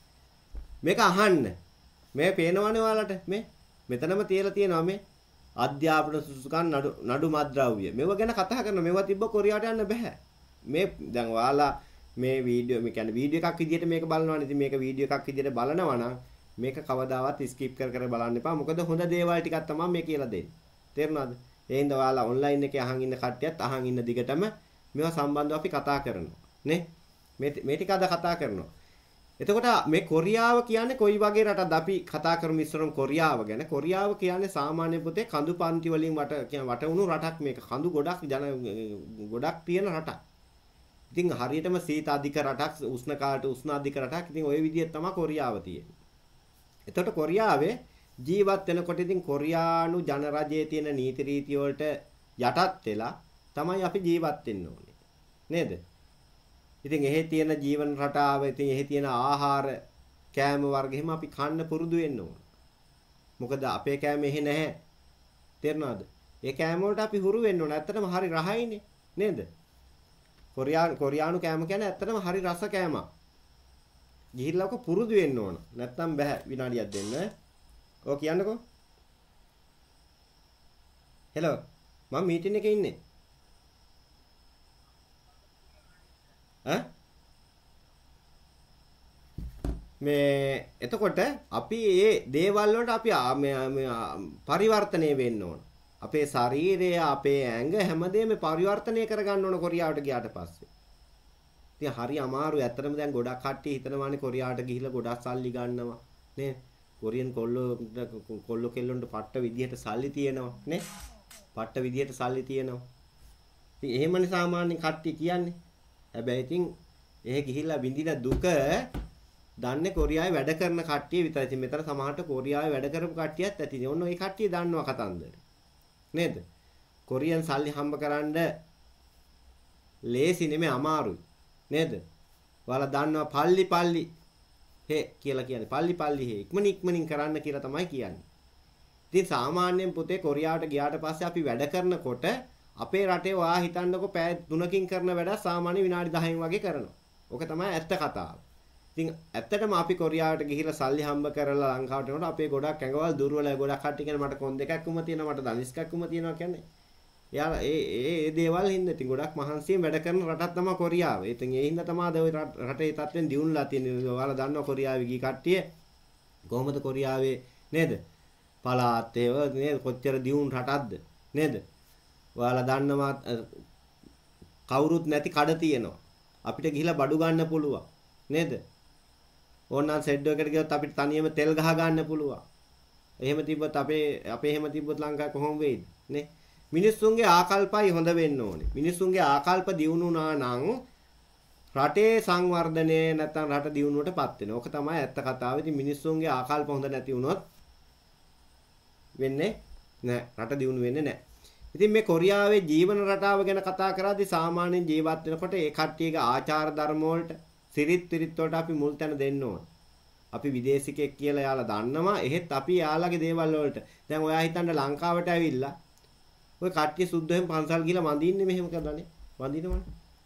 මේක අහන්න. මේ පේනවනේ ඔයාලට මේ මෙතනම තියලා තියෙනවා මේ අධ්‍යාපන සුසුකන් නඩු නඩු මද්ද්‍රව්‍ය. මේව ගැන කතා කරන මේවා තිබ්බ කොරියාවට යන්න බෑ. මේ දැන් ඔයාලා මේ වීඩියෝ මේ කියන්නේ වීඩියෝ එකක් විදිහට මේක බලනවනේ. ඉතින් මේක වීඩියෝ එකක් විදිහට බලනවා නම් මේක කවදාවත් ස්කිප් කර කර බලන්න එපා. මොකද හොඳ දේවල් ටිකක් තමයි මේ කියලා දෙන්නේ. තේරුණාද? ඒ හින්දා ඔයාලා ඔන්ලයින් එකේ අහන් ඉන්න කට්ටියත් අහන් ඉන්න දිගටම මේවා සම්බන්ධව අපි කතා කරනවා. නේ? මේ මේ ටික අද කතා කරනවා. එතකොට මේ කොරියාව කියන්නේ කොයි වගේ රටක්ද? අපි කතා කරමු ඉස්සරම කොරියාව ගැන. කොරියාව කියන්නේ සාමාන්‍ය පොතේ කඳු පන්ති වලින් වට කියන වටවුණු රටක් මේක. කඳු ගොඩක් ජන ගොඩක් තියෙන රටක්. ඉතින් හරියටම සීත අධික රටක්, උෂ්ණ කාලට උෂ්ණ අධික රටක්. ඉතින් ওই විදිහට තමයි කොරියාව තියෙන්නේ. එතකොට කොරියාවේ ජීවත් වෙනකොට ඉතින් කොරියානු ජනරජයේ තියෙන නීති රීති වලට යටත් වෙලා තමයි අපි ජීවත් වෙන්න ඕනේ. නේද? ඉතින් එහි තියෙන ජීවන රටාව, ඉතින් එහි තියෙන ආහාර, කෑම වර්ග එහෙම අපි කන්න පුරුදු වෙන්න ඕන. මොකද අපේ කෑම එහි නැහැ. තේරුණාද? ඒ කෑම වලට අපි හුරු වෙන්න ඕන. ඇත්තටම හරි රහයිනේ. නේද? කොරියානු කොරියානු කෑම කියන්නේ ඇත්තටම හරි රස කෑමක්. ගිහිල්ලා ඔක පුරුදු වෙන්න ඕන. නැත්තම් බෑ විනාඩියක් දෙන්න. ඔය කියන්නකෝ. හෙලෝ. මම මීටින් එකේ ඉන්නේ. ඈ? මේ එතකොට අපි මේ දේවල් වලට අපි පරිවර්තනය වෙන්න ඕන. අපේ ශරීරය, අපේ ඇඟ හැමදේම පරිවර්තනය කරගන්න ඕන කොරියාවට ගියාට පස්සේ. ඉතින් හරි අමාරුයි. ඇත්තටම දැන් ගොඩක් කට්ටිය හිතනවානේ කොරියාවට ගිහිල්ලා ගොඩක් සල්ලි ගන්නවා නේ. කොරියන් කොල්ලෝ කොල්ලෝ කෙල්ලොන්ට පට්ට විදියට සල්ලි තියෙනවා නේ. පට්ට විදියට සල්ලි තියෙනවා. ඉතින් එහෙමනේ සාමාන්‍ය කට්ටිය කියන්නේ. හැබැයි ඉතින් එහෙ ගිහිල්ලා විඳින දුක දන්නේ කොරියාවේ වැඩ කරන කට්ටිය විතරයි. ඉතින් මෙතන සමහරට කොරියාවේ වැඩ කරපු කට්ටියත් ඇති. ඔන්න ඔය කට්ටිය දන්නවා කතන්දර. නේද? කොරියන් සල්ලි හම්බ කරන්න ලේසි නෙමෙයි අමාරුයි. නේද? ඔයාලා දන්නවා පල්ලි පල්ලි හේ කියලා කියන්නේ. පල්ලි පල්ලි හේ ඉක්මනින් ඉක්මනින් කරන්න කියලා තමයි කියන්නේ. ඉතින් සාමාන්‍යයෙන් පුතේ කොරියාවට ගියාට පස්සේ අපි වැඩ කරනකොට අපේ රටේ ඔයා හිතන්නකො පැය තුනකින් කරන වැඩ සාමාන්‍ය විනාඩි දහයෙන් වගේ කරනවා. ඕක තමයි ඇත්ත කතාව. ඉතින් ඇත්තටම අපි කොරියාවට ගිහිල්ලා සල්ලි හම්බ කරලා ලංකාවට එනකොට අපේ ගොඩක් ඇඟවල් දුර්වලයි. ගොඩක් කට්ටිය කියන මට කොන් දෙකක්ම තියෙනවා, මට දනිස් එකක්ම තියෙනවා කියන්නේ. එයාලා ඒ ඒ ඒ දේවල් හින්දා ඉතින් ගොඩක් මහන්සියෙන් වැඩ කරන රටක් තමයි කොරියාව. ඉතින් ඒ හින්දා තමයි ඔය රටේ තත්ත්වෙන් දියුණුලා තියෙන්නේ. ඔයාලා දන්නවා කොරියාවේ ගිය කට්ටිය කොහොමද කොරියාවේ නේද? පළාත් ඒව නේද කොච්චර දියුණු රටක්ද නේද? ඔයාලා දන්නවා කවුරුත් නැති කඩ තියෙනවා. අපිට ගිහිලා බඩු ගන්න පුළුවන් නේද? ඕනනම් සෙඩ් එකකට ගියොත් අපිට තනියම තෙල් ගහ ගන්න පුළුවන්. එහෙම තිබ්බොත් අපේ අපේ එහෙම තිබ්බොත් ලංකාවේ කොහොම වෙයිද නේ? මිනිස්සුන්ගේ ආකල්පයි හොඳ වෙන්න ඕනේ. මිනිස්සුන්ගේ ආකල්ප දියුණුනා නම් රටේ සංවර්ධනය නැත්නම් රට දියුණුවටපත් වෙනවා. ඕක තමයි ඇත්ත කතාව. ඉතින් මිනිස්සුන්ගේ ආකල්ප හොඳ නැති වුණොත් වෙන්නේ නැහැ. රට දියුණු වෙන්නේ නැහැ. ඉතින් මේ කොරියාවේ ජීවන රටාව ගැන කතා කරද්දී සාමාන්‍යයෙන් ජීවත් වෙනකොට ඒ කට්ටියගේ ආචාර ධර්ම වලට සිරිත් පිරිත් වලට අපි මුල් තැන දෙන්න ඕන. අපි විදේශිකෙක් කියලා යාලා දන්නවා. එහෙත් අපි යාළගේ දේවල් වලට දැන් ඔයා හිතන්න ලංකාවට ඇවිල්ලා ඔය කට්ටිය සුද්ධයෙන් පන්සල් ගිහලා වඳින්නේ මෙහෙම කරලානේ. වඳිනවනේ.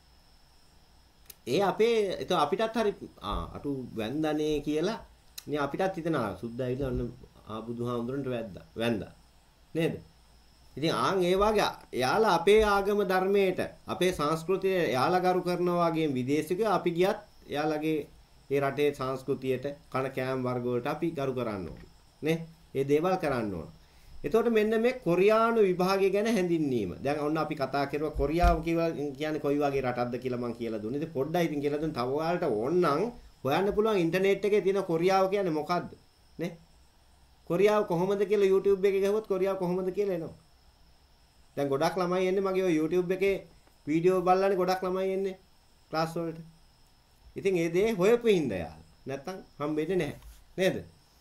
ඒ අපේ ඒක අපිටත් හරි ආ අටු වැන්දනේ කියලා නේ අපිටත් හිතනවා සුද්ධ ඇවිල්ලා ඔන්න ආ බුදුහාමුදුරන්ට වැද්දා. වැන්දා. නේද? ඉතින් ආන් ඒ වගේ යාලා අපේ ආගම ධර්මයට අපේ සංස්කෘතිය යාලා ගරු කරනවා වගේ විදේශිකයෝ අපි ගියත් යාලගේ ඒ රටේ සංස්කෘතියට කන කෑම වර්ග වලට අපි ගරු කරන්න ඕනේ. නේ? ඒ දේවල් කරන්න ඕන. එතකොට මෙන්න මේ කොරියානු විභාගය ගැන හැඳින්වීම. දැන් ඔන්න අපි කතා කරුවා කොරියාව කියන්නේ කොයි වගේ රටක්ද කියලා මම කියලා දුන්නා. ඉතින් පොඩ්ඩයි ඉතින් කියලා දුන්න. තව ඔයාලට ඕනනම් හොයන්න පුළුවන් ඉන්ටර්නෙට් එකේ තියෙන කොරියාව කියන්නේ මොකද්ද? නේ? කොරියාව කොහොමද කියලා YouTube එකේ ගහුවොත් කොරියාව කොහොමද කියලා එනවා. දැන් ගොඩක් ළමයි එන්නේ මගේ ඔය YouTube එකේ වීඩියෝ බලලානේ ගොඩක් ළමයි එන්නේ ක්ලාස් වලට. ඉතින් ඒ දේ හොයපු හින්දා යාළුවා. නැත්තම් හම්බෙන්නේ නැහැ. නේද?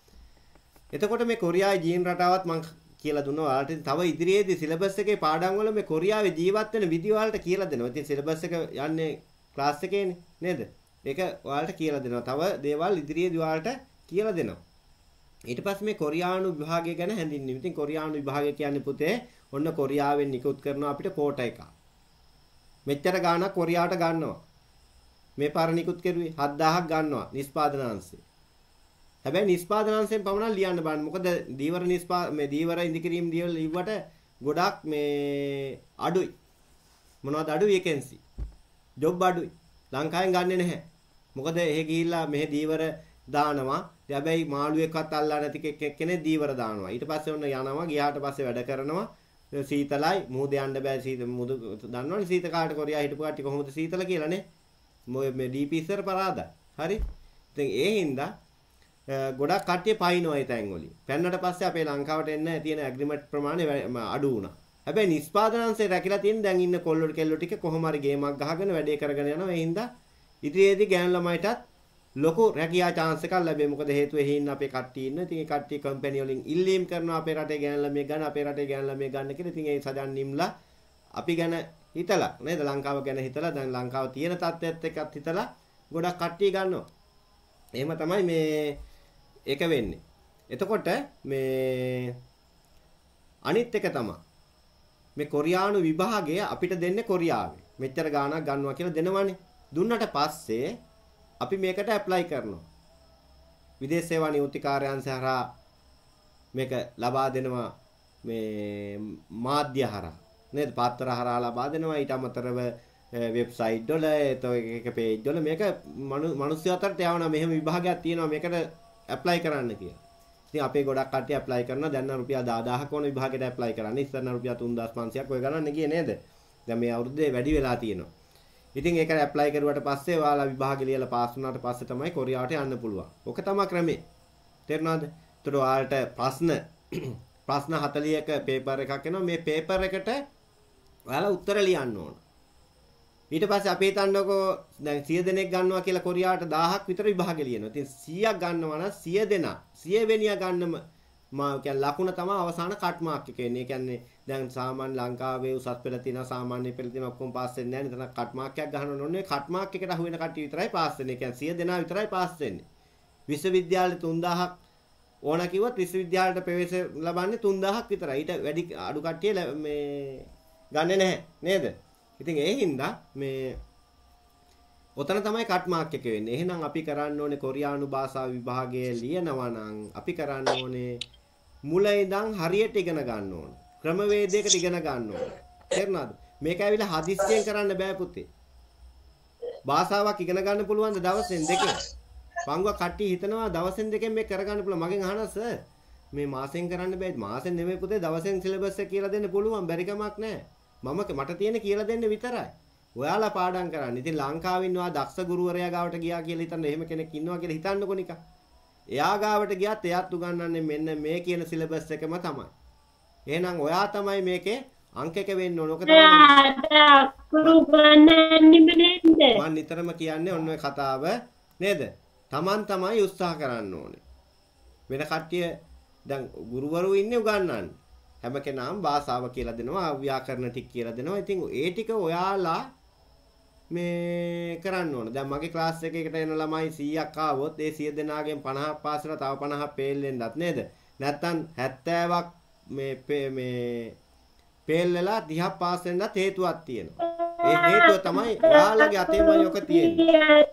එතකොට මේ කොරියාවේ ජීන් රටාවත් මම කියලා දුන්නා ඔයාලට. තව ඉදිරියේදී සිලබස් එකේ පාඩම් වල මේ කොරියාවේ ජීවත් වෙන විදිය ඔයාලට කියලා දෙනවා. ඉතින් සිලබස් එක යන්නේ ක්ලාස් එකේනේ නේද? ඒක ඔයාලට කියලා දෙනවා. තව දේවල් ඉදිරියේදී ඔයාලට කියලා දෙනවා. ඊට පස්සේ මේ කොරියානු විභාගය ගැන හැඳින්වීම. ඉතින් කොරියානු විභාගය කියන්නේ පුතේ ඔන්න කොරියාවෙන් නිකුත් කරනවා අපිට කෝට එකක්. මෙච්චර ගාණක් කොරියාවට ගන්නවා. මේ පාර නිකුත් කරුවේ හත් දහසක් ගන්නවා නිෂ්පාදනාංශය. හැබැයි නිෂ්පාදනාංශයෙන් පමණක් ලියන්න බෑ. මොකද දීවර නිෂ්පා මේ දීවර ඉදිකිරීම දීවල ලිව්වට ගොඩක් මේ අඩුයි. මොනවද අඩු වේකන්සි. ජොබ් අඩුයි. ලංකාවෙන් ගන්නෙ නැහැ. මොකද එහෙ ගිහිල්ලා මෙහෙ දීවර දානවා. හැබැයි මාළුවෙක්වත් අල්ලා නැති කෙනෙක් දීවර දානවා. ඊට පස්සේ ඔන්න යනවා ගියාට පස්සේ වැඩ කරනවා. සීතලයි මුහුද යන්න බෑ සීත මුහුද දන්නවනේ සීත කාට කොරියා හිටපු කට්ටිය කොහොමද සීතල කියලානේ. මේ ඩීපී ඉස්සර පරාදයි. හරි. ඉතින් ඒ හින්දා ගොඩක් කට්ටිය පයින්නවා ඒ තැන් වලින්. පැන්නට පස්සේ අපේ ලංකාවට එන්න තියෙන ඇග්‍රීමන්ට් ප්‍රමාණය අඩු වුණා. හැබැයි නිෂ්පාදනාංශය රැකිලා තියෙන දැන් ඉන්න කොල්ලෝ කෙල්ලෝ ටික කොහොම හරි ගේමක් ගහගෙන වැඩේ කරගෙන යනවා. ඒ හින්දා ඉදිරියේදී ගෑනු ළමයිටත් ලොකු රැකියා chance එකක් ලැබෙයි. මොකද හේතුව එහි ඉන්න අපේ කට්ටිය ඉන්න. ඉතින් ඒ කට්ටිය කම්පැනි වලින් ඉල්ලීම් කරනවා අපේ රටේ ගෑනු ළමයි ගන්න අපේ රටේ ගෑනු ළමයි ගන්න කියලා. ඉතින් ඒ සජන් නිම්ලා අපි ගැන හිතලා නේද ලංකාව ගැන හිතලා දැන් ලංකාව තියෙන තත්ත්වයට එක්කත් හිතලා ගොඩක් කට්ටිය ගන්නවා. එහෙම තමයි මේ ඒක වෙන්නේ. එතකොට මේ අනිත් එක තමයි මේ කොරියානු විභාගය අපිට දෙන්නේ කොරියාවේ. මෙච්චර ගාණක් ගන්නවා කියලා දෙනවනේ. දුන්නට පස්සේ අපි මේකට ඇප්ලයි කරනවා. විදේශ සේවා නියුක්ති කාර්යාංශය හරහා මේක ලබා දෙනවා මේ මාධ්‍ය හරහා. නේද? පාත්‍ර හරහා ලබා දෙනවා. ඊට අමතරව වෙබ්සයිට් වල ඒක පේජ් වල මේක මිනිස්සු අතරට යවනවා. මෙහෙම විභාගයක් තියෙනවා මේකට ඇප්ලයි කරන්න කියලා. ඉතින් අපේ ගොඩක් කට්ටිය ඇප්ලයි කරනවා. දැන් නම් රුපියල් දහදාහක් වුණ විභාගයට ඇප්ලයි කරන්න. ඉස්සර නම් රුපියල් තුන්දාස් පන්සියයක් ඔය ගණන් ගියේ නේද? දැන් මේ අවුරුද්දේ වැඩි වෙලා තියෙනවා. ඉතින් ඒකට ඇප්ලයි කරුවට පස්සේ ඔයාලා විභාගෙ ලියලා පාස් වුණාට පස්සේ තමයි කොරියාවට යන්න පුළුවන්. ඔක තමයි ක්‍රමේ. තේරුණාද? ඒතර ඔයාලට ප්‍රශ්න ප්‍රශ්න හතළිහක පේපර් එකක් එනවා. මේ පේපර් එකට ඔයාලා උත්තර ලියන්න ඕන. ඊට පස්සේ අපි හිතන්නකෝ දැන් සිය දෙනෙක් ගන්නවා කියලා කොරියාවට දහයක් විතර විභාගෙ ලියනවා. ඉතින් සීයක් ගන්නවා නම් සිය දෙනා සිය වෙනියා ගන්නම මා කියන්නේ ලකුණ තමයි අවසාන කට් මාක් එක එන්නේ. ඒ කියන්නේ දැන් සාමාන්‍ය ලංකාවේ උසස් පෙළ තියෙනවා සාමාන්‍ය පෙළ තියෙනවා ඔක්කොම පාස් වෙන්නේ නැහැ නේද? කට් මාක් එකක් ගහන්න ඕනේ. කට් මාක් එකට අහු වෙන කට්ටිය විතරයි පාස් වෙන්නේ. ඒ කියන්නේ සිය දෙනා විතරයි පාස් වෙන්නේ. විශ්වවිද්‍යාලේ තුන්දාහක් ඕන කිව්වත් විශ්වවිද්‍යාලයට ප්‍රවේශ ලබන්නේ තුන්දාහක් විතරයි. ඊට වැඩි අඩු කට්ටිය මේ ගන්නෙ නැහැ නේද? ඉතින් ඒ හින්දා මේ ඔතන තමයි කට් මාක් එක වෙන්නේ. එහෙනම් අපි කරන්න ඕනේ කොරියානු භාෂා විභාගයේ ලියනවා නම් අපි කරන්න ඕනේ මුල ඉඳන් හරියට ඉගෙන ගන්න ඕනේ. ක්‍රමවේදයකට ඉගෙන ගන්න ඕනේ. තේරුණාද? මේක ඇවිල්ලා හදිස්සියෙන් කරන්න බෑ පුතේ. භාෂාවක් ඉගෙන ගන්න පුළුවන් ද දවසෙන් දෙකෙන්? පංගුවක් කට්ටිය හිතනවා දවසෙන් දෙකෙන් මේක කරගන්න පුළුවන්. මගෙන් අහනවා සර් මේ මාසෙන් කරන්න බෑ. මාසෙන් නෙමෙයි පුතේ දවසෙන් සිලබස් එක කියලා දෙන්න පුළුවන්. බැරි කමක් නැහැ. මම මට තියෙන කියලා දෙන්න විතරයි. ඔයාලා පාඩම් කරන්න. ඉතින් ලංකාවේ ඉන්නවා දක්ෂ ගුරුවරයා ගාවට ගියා කියලා හිතන්න එහෙම කෙනෙක් ඉන්නවා කියලා හිතන්නකො නිකන්. එයා ගාවට ගියත් එයාත් උගන්වන්නේ මෙන්න මේ කියන සිලබස් එකම තමයි. එහෙනම් ඔයා තමයි මේකේ අංක එක වෙන්න ඕන. ඔක තමයි මම නිතරම කියන්නේ ඔන්න ඔය කතාව නේද? Taman තමයි උත්සාහ කරන්න ඕනේ. වෙන කට්ටිය දැන් ගුරුවරු ඉන්නේ උගන්වන්නේ. හැම කෙනාම භාෂාව කියලා දෙනවා, ව්‍යාකරණ ටික කියලා දෙනවා. ඉතින් ඒ ටික ඔයාලා මේ කරන්න ඕන. දැන් මගේ ක්ලාස් එකකට එන ළමයි සීයක් ආවොත් ඒ සිය දෙනාගෙන් පනහක් පාස් කරලා තව පනහක් ෆේල් වෙන්නත් නේද? නැත්තම් හැත්තෑවක් මේ මේ ෆේල් වෙලා තිහක් පාස් වෙන්නත් හේතුවක් තියෙනවා. ඒ හේතුව තමයි ඔයාලගේ අතේමයි ඔක තියෙන්නේ.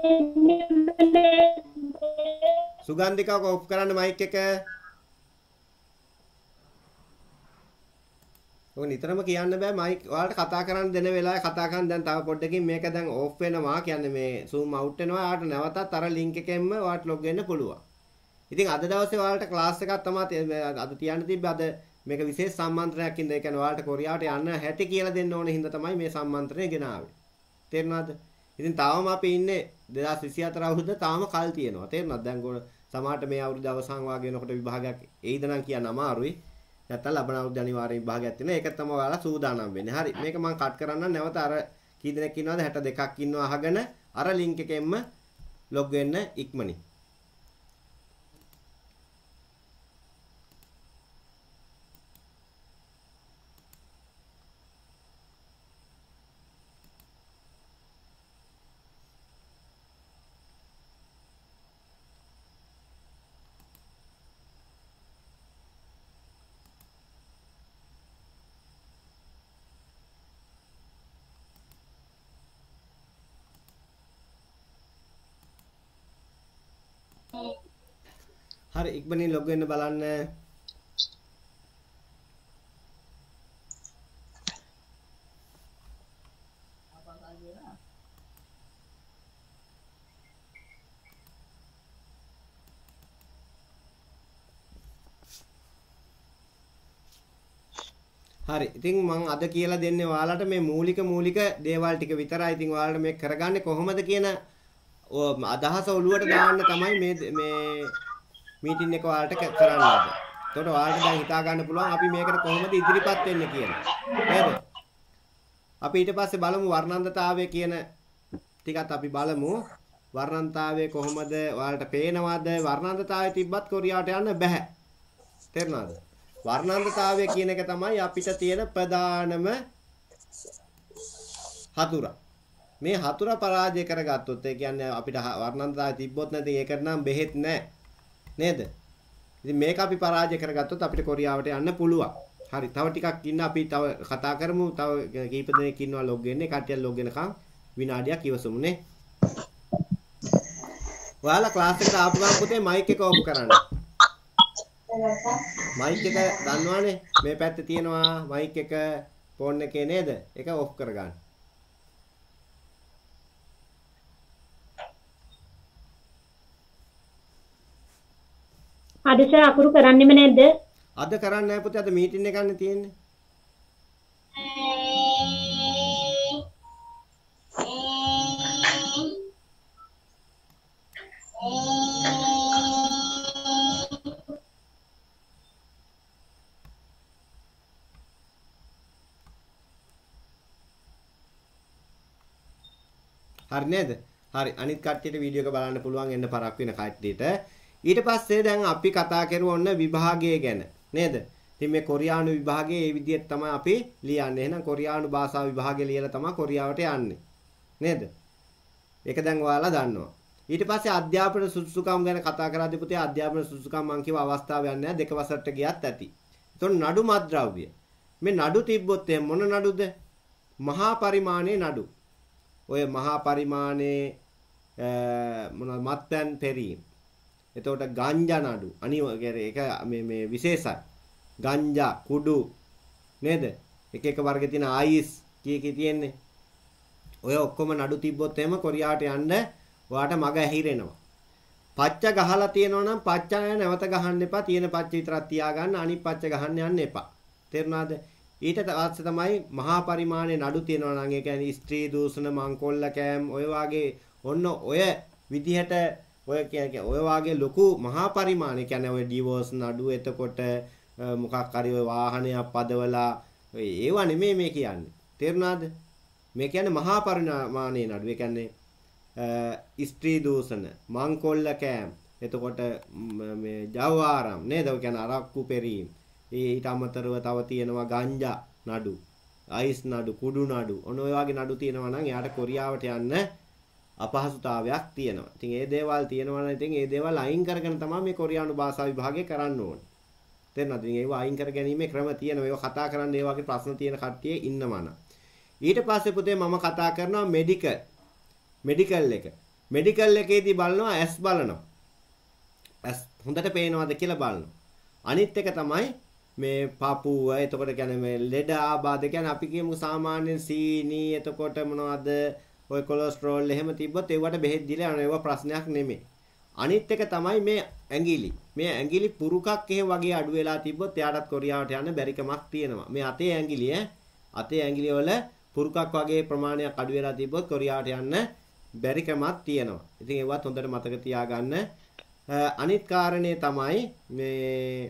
සුගන්ධිකා ඔෆ් කරන්න මයික් එක. ඔක නිතරම කියන්න බෑ මයික් ඔයාලට කතා කරන්න දෙන වෙලාවේ කතා කරන් දැන් තව පොඩ්ඩකින් මේක දැන් ඕෆ් වෙනවා කියන්නේ මේ zoom out වෙනවා ඔයාලට නැවතත් අර link එකෙන්ම ඔයාලට log වෙන්න පුළුවන්. ඉතින් අද දවසේ ඔයාලට ක්ලාස් එකක් තමයි අද තියන්න තිබ්බේ අද මේක විශේෂ සම්මන්ත්‍රණයක් ඉඳලා ඒ කියන්නේ ඔයාලට කොරියාවට යන්න හැටි කියලා දෙන්න ඕන හින්දා තමයි මේ සම්මන්ත්‍රණය ගෙනාවේ. තේරුණාද? ඉතින් තාම අපි ඉන්නේ දෙදාස් විසිහතර අවුරුද්ද තාම කල් තියෙනවා. තේරුණාද? දැන් ගොඩ සමහරට මේ අවුරුද්ද අවසන් වාගේ වෙනකොට විභාගයක් එයිද නම් කියන්න අමාරුයි. නැත්තම් ලබන අවුරුද්ද අනිවාර්යෙන් විභාගයක් තියෙනවා. ඒක තමයි ඔයාලා සූදානම් වෙන්නේ. හරි. මේක මම කට් කරන්නම් නැවත අර කී දෙනෙක් ඉන්නවද හැට දෙකක් ඉන්නවා අහගෙන අර link එකෙන්ම log වෙන්න ඉක්මනින්. හරි ඉක්මනින් log වෙන්න බලන්න. හරි ඉතින් මම අද කියලා දෙන්නේ ඔයාලට මේ මූලික මූලික දේවල් ටික විතරයි. ඉතින් ඔයාලට මේක කරගන්නේ කොහොමද කියන අදහස ඔළුවට දාන්න තමයි මේ මේ මීටින් එක ඔයාලට කරන්න ඕනේ. එතකොට ඔයාලට දැන් හිතා ගන්න පුළුවන් අපි මේකට කොහොමද ඉදිරිපත් වෙන්නේ කියලා. නේද? අපි ඊට පස්සේ බලමු වර්ණන්දතාවය කියන ටිකත් අපි බලමු. වර්ණන්දතාවය කොහොමද ඔයාලට පේනවද? වර්ණන්දතාවය තිබ්බත් කොරියාවට යන්න බෑ. තේරුණාද? වර්ණන්දතාවය කියන එක තමයි අපිට තියෙන ප්‍රධානම හතුර. මේ හතුර පරාජය කරගත්තොත් ඒ කියන්නේ අපිට වර්ණන්දතාවය තිබ්බොත් නැති ඒකට නම් බෙහෙත් නැහැ. නේද? ඉතින් මේක අපි පරාජය කරගත්තොත් අපිට කොරියාවට යන්න පුළුවන්. හරි. තව ටිකක් ඉන්න අපි තව කතා කරමු. තව කීප දෙනෙක් ඉන්නවා log වෙන්නේ. කට්ටිය log වෙනකන් විනාඩියක් ඉවසමු නේ. ඔයාලා ක්ලාස් එකට ආපු ගමන් පුතේ මයික් එක ඔෆ් කරන්න. මයික් එක දන්නවනේ මේ පැත්තේ තියෙනවා මයික් එක ෆෝන් එකේ නේද? ඒක ඔෆ් කරගන්න. අද සර් අකුරු කරන්නෙම නැද්ද? අද කරන්නේ නැහැ පුතේ අද මීටින් එකක් නේ තියෙන්නේ. හරි නේද? හරි අනිත් කට්ටියට වීඩියෝ එක බලන්න පුළුවන් එන්න පරක් වෙන කට්ටියට. ඊට පස්සේ දැන් අපි කතා කරුව ඔන්න විභාගය ගැන නේද? ඉතින් මේ කොරියානු විභාගයේ මේ විදිහට තමයි අපි ලියන්නේ. එහෙනම් කොරියානු භාෂාව විභාගය ලියලා තමයි කොරියාවට යන්නේ. නේද? ඒක දැන් ඔයාලා දන්නවා. ඊට පස්සේ අධ්‍යාපන සුසුකම් ගැන කතා කරද්දී පුතේ අධ්‍යාපන සුසුකම් මං කියව අවස්ථාවක් නැහැ. දෙක වසරට ගියත් ඇති. එතකොට නඩු මත්ද්‍රව්‍ය. මේ නඩු තිබ්බොත් මොන නඩුද? මහා පරිමාණයේ නඩු. ඔය මහා පරිමාණයේ මොනවද මත්පැන් පෙරීම. එතකොට ගංජා නඩු. අනිවාර්යයෙන් ඒක මේ මේ විශේෂයි. ගංජා කුඩු නේද? එක එක වර්ගයේ තියෙන ආයිස් කී කී තියෙන්නේ. ඔය ඔක්කොම නඩු තිබ්බොත් එහෙම කොරියාවට යන්න ඔයාට මග ඇහිරෙනවා. පච්ච ගහලා තියෙනවා නම් පච්ච නැවත ගහන්න එපා. තියෙන පච්ච විතරක් තියාගන්න. අනිත් පච්ච ගහන්න යන්න එපා. තේරුණාද? ඊට පස්සේ තමයි මහා පරිමාණයේ නඩු තියෙනවා නම් ඒ කියන්නේ ස්ත්‍රී දූෂණ මංකොල්ල කෑම් ඔය වාගේ ඔන්න ඔය විදිහට ඔය කියන්නේ ඔය වාගේ ලොකු මහා පරිමාණ කියන්නේ ඔය ඩිවෝර්ස් නඩු එතකොට මොකක් හරි ඔය වාහනයක් පදවලා ඒවා නෙමෙයි මේ කියන්නේ. තේරුණාද? මේ කියන්නේ මහා පරිමාණයේ නඩු. ඒ කියන්නේ ස්ත්‍රී දූෂණ මංකොල්ල කෑම් එතකොට මේ ජවආරම් නේද? ඔය කියන්නේ අරක්කු පෙරීම. ඊට අමතරව තව තියෙනවා ගංජා නඩු, අයිස් නඩු, කුඩු නඩු. ඔන්න ඔය වගේ නඩු තියෙනවා නම් එයාට කොරියාවට යන්න අපහසුතාවයක් තියෙනවා. ඉතින් මේ දේවල් තියෙනවා නම් ඉතින් මේ දේවල් අයින් කරගෙන තමයි මේ කොරියානු භාෂා විභාගය කරන්න ඕනේ. තේරෙනවද? ඉතින් ඒවා අයින් කර ගැනීමේ ක්‍රම තියෙනවා. ඒවා කතා කරන්න ඒ වගේ ප්‍රශ්න තියෙන කට්ටිය ඉන්නවා නම්. ඊට පස්සේ පුතේ මම කතා කරනවා මෙඩිකල්. මෙඩිකල් එක. මෙඩිකල් එකේදී බලනවා ඇස් බලනවා. ඇස් හොඳට පේනවද කියලා බලනවා. අනිත් එක තමයි මේ පපුව එතකොට කියන්නේ මේ ලෙඩ ආබාධ කියන්නේ අපි කියමු සාමාන්‍යයෙන් සීනි එතකොට මොනවද ඔය කොලෙස්ටරෝල් එහෙම තිබ්බොත් ඒවට බෙහෙත් දීලා යන ඒවා ප්‍රශ්නයක් නෙමෙයි. අනිත් එක තමයි මේ ඇඟිලි. මේ ඇඟිලි පුරුකක් එහෙම වගේ අඩු වෙලා තිබ්බොත් එයාටත් කොරියාවට යන්න බැරි කමක් තියෙනවා. මේ අතේ ඇඟිලි ඈ අතේ ඇඟිලි වල පුරුකක් වගේ ප්‍රමාණයක් අඩු වෙලා තිබ්බොත් කොරියාවට යන්න බැරි කමක් තියෙනවා. ඉතින් ඒවත් හොඳට මතක තියාගන්න. අනිත් කාරණේ තමයි මේ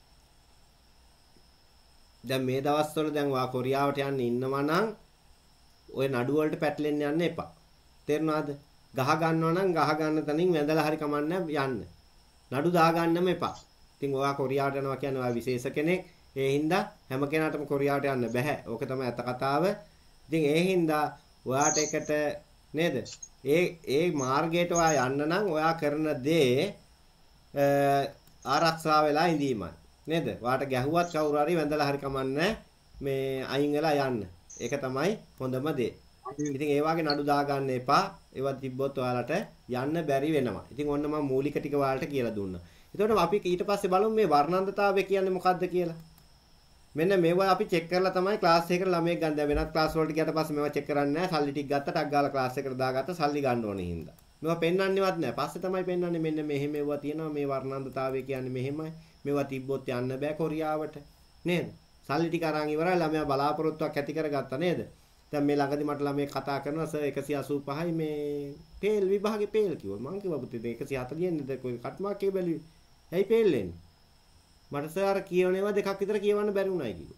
දැන් මේ දවස්වල දැන් වා කොරියාවට යන්න ඉන්නවා නම් ඔය නඩු වලට පැටලෙන්න යන්න එපා. තේරුණාද? ගහ ගන්නවා නම් ගහ ගන්න තනින් වැඳලා හරි කමන්නේ යන්න. නඩු දා ගන්නම එපා. ඉතින් ඔයා කොරියාවට යනවා කියන්නේ ඔයා විශේෂ කෙනෙක්. ඒ හින්දා හැම කෙනාටම කොරියාවට යන්න බෑ. ඕක තමයි අත කතාව. ඉතින් ඒ හින්දා ඔයාට එකට නේද? ඒ ඒ මාර්ගයට ඔයා යන්න නම් ඔයා කරන දේ ආරක්ෂා වෙලා ඉඳීමයි. නේද? ඔයාට ගැහුවත් කවුරු හරි වැඳලා හරි කමන්නේ මේ අයින් වෙලා යන්න. ඒක තමයි හොඳම දේ. ඉතින් ඒ වගේ නඩු දා ගන්න එපා. ඒවා තිබ්බොත් ඔයාලට යන්න බැරි වෙනවා. ඉතින් ඔන්න මම මූලික ටික ඔයාලට කියලා දුන්නා. එතකොට අපි ඊට පස්සේ බලමු මේ වර්ණන්දතාවය කියන්නේ මොකක්ද කියලා. මෙන්න මේවා අපි චෙක් කරලා තමයි ක්ලාස් එකකට ළමයෙක් ගන්න. දැන් වෙනත් ක්ලාස් වලට ගියට පස්සේ මේවා චෙක් කරන්නේ නැහැ. සල්ලි ටික ගත්ත ටක් ගාලා ක්ලාස් එකට දාගත්ත සල්ලි ගන්න ඕනේ හින්දා. මේවා පෙන්වන්නේවත් නැහැ. පස්සේ තමයි පෙන්වන්නේ මෙන්න මෙහෙම මේවා තියෙනවා. මේ වර්ණන්දතාවය කියන්නේ මෙහෙමයි. මේවා තිබ්බොත් යන්න බෑ කොරියාවට. නේද? සල්ලි ටික අරන් ඉවරයි ළමයා බලාපොරොත්තුවක් ඇති කරගත්තා නේද? දැන් මේ ළඟදි මට ළමයෙක් කතා කරනවා සර් එකසිය අසූපහයි මේ පේල් විභාගේ පේල් කිව්වා. මං කිව්වා පුතේ එකසිය හතලිය නේද කොයි කට් මාක් එක බැලුවේ. ඇයි පේල් එන්නේ? මට සර් අර කියවනේවා දෙකක් විතර කියවන්න බැරි වුණායි කිව්වා.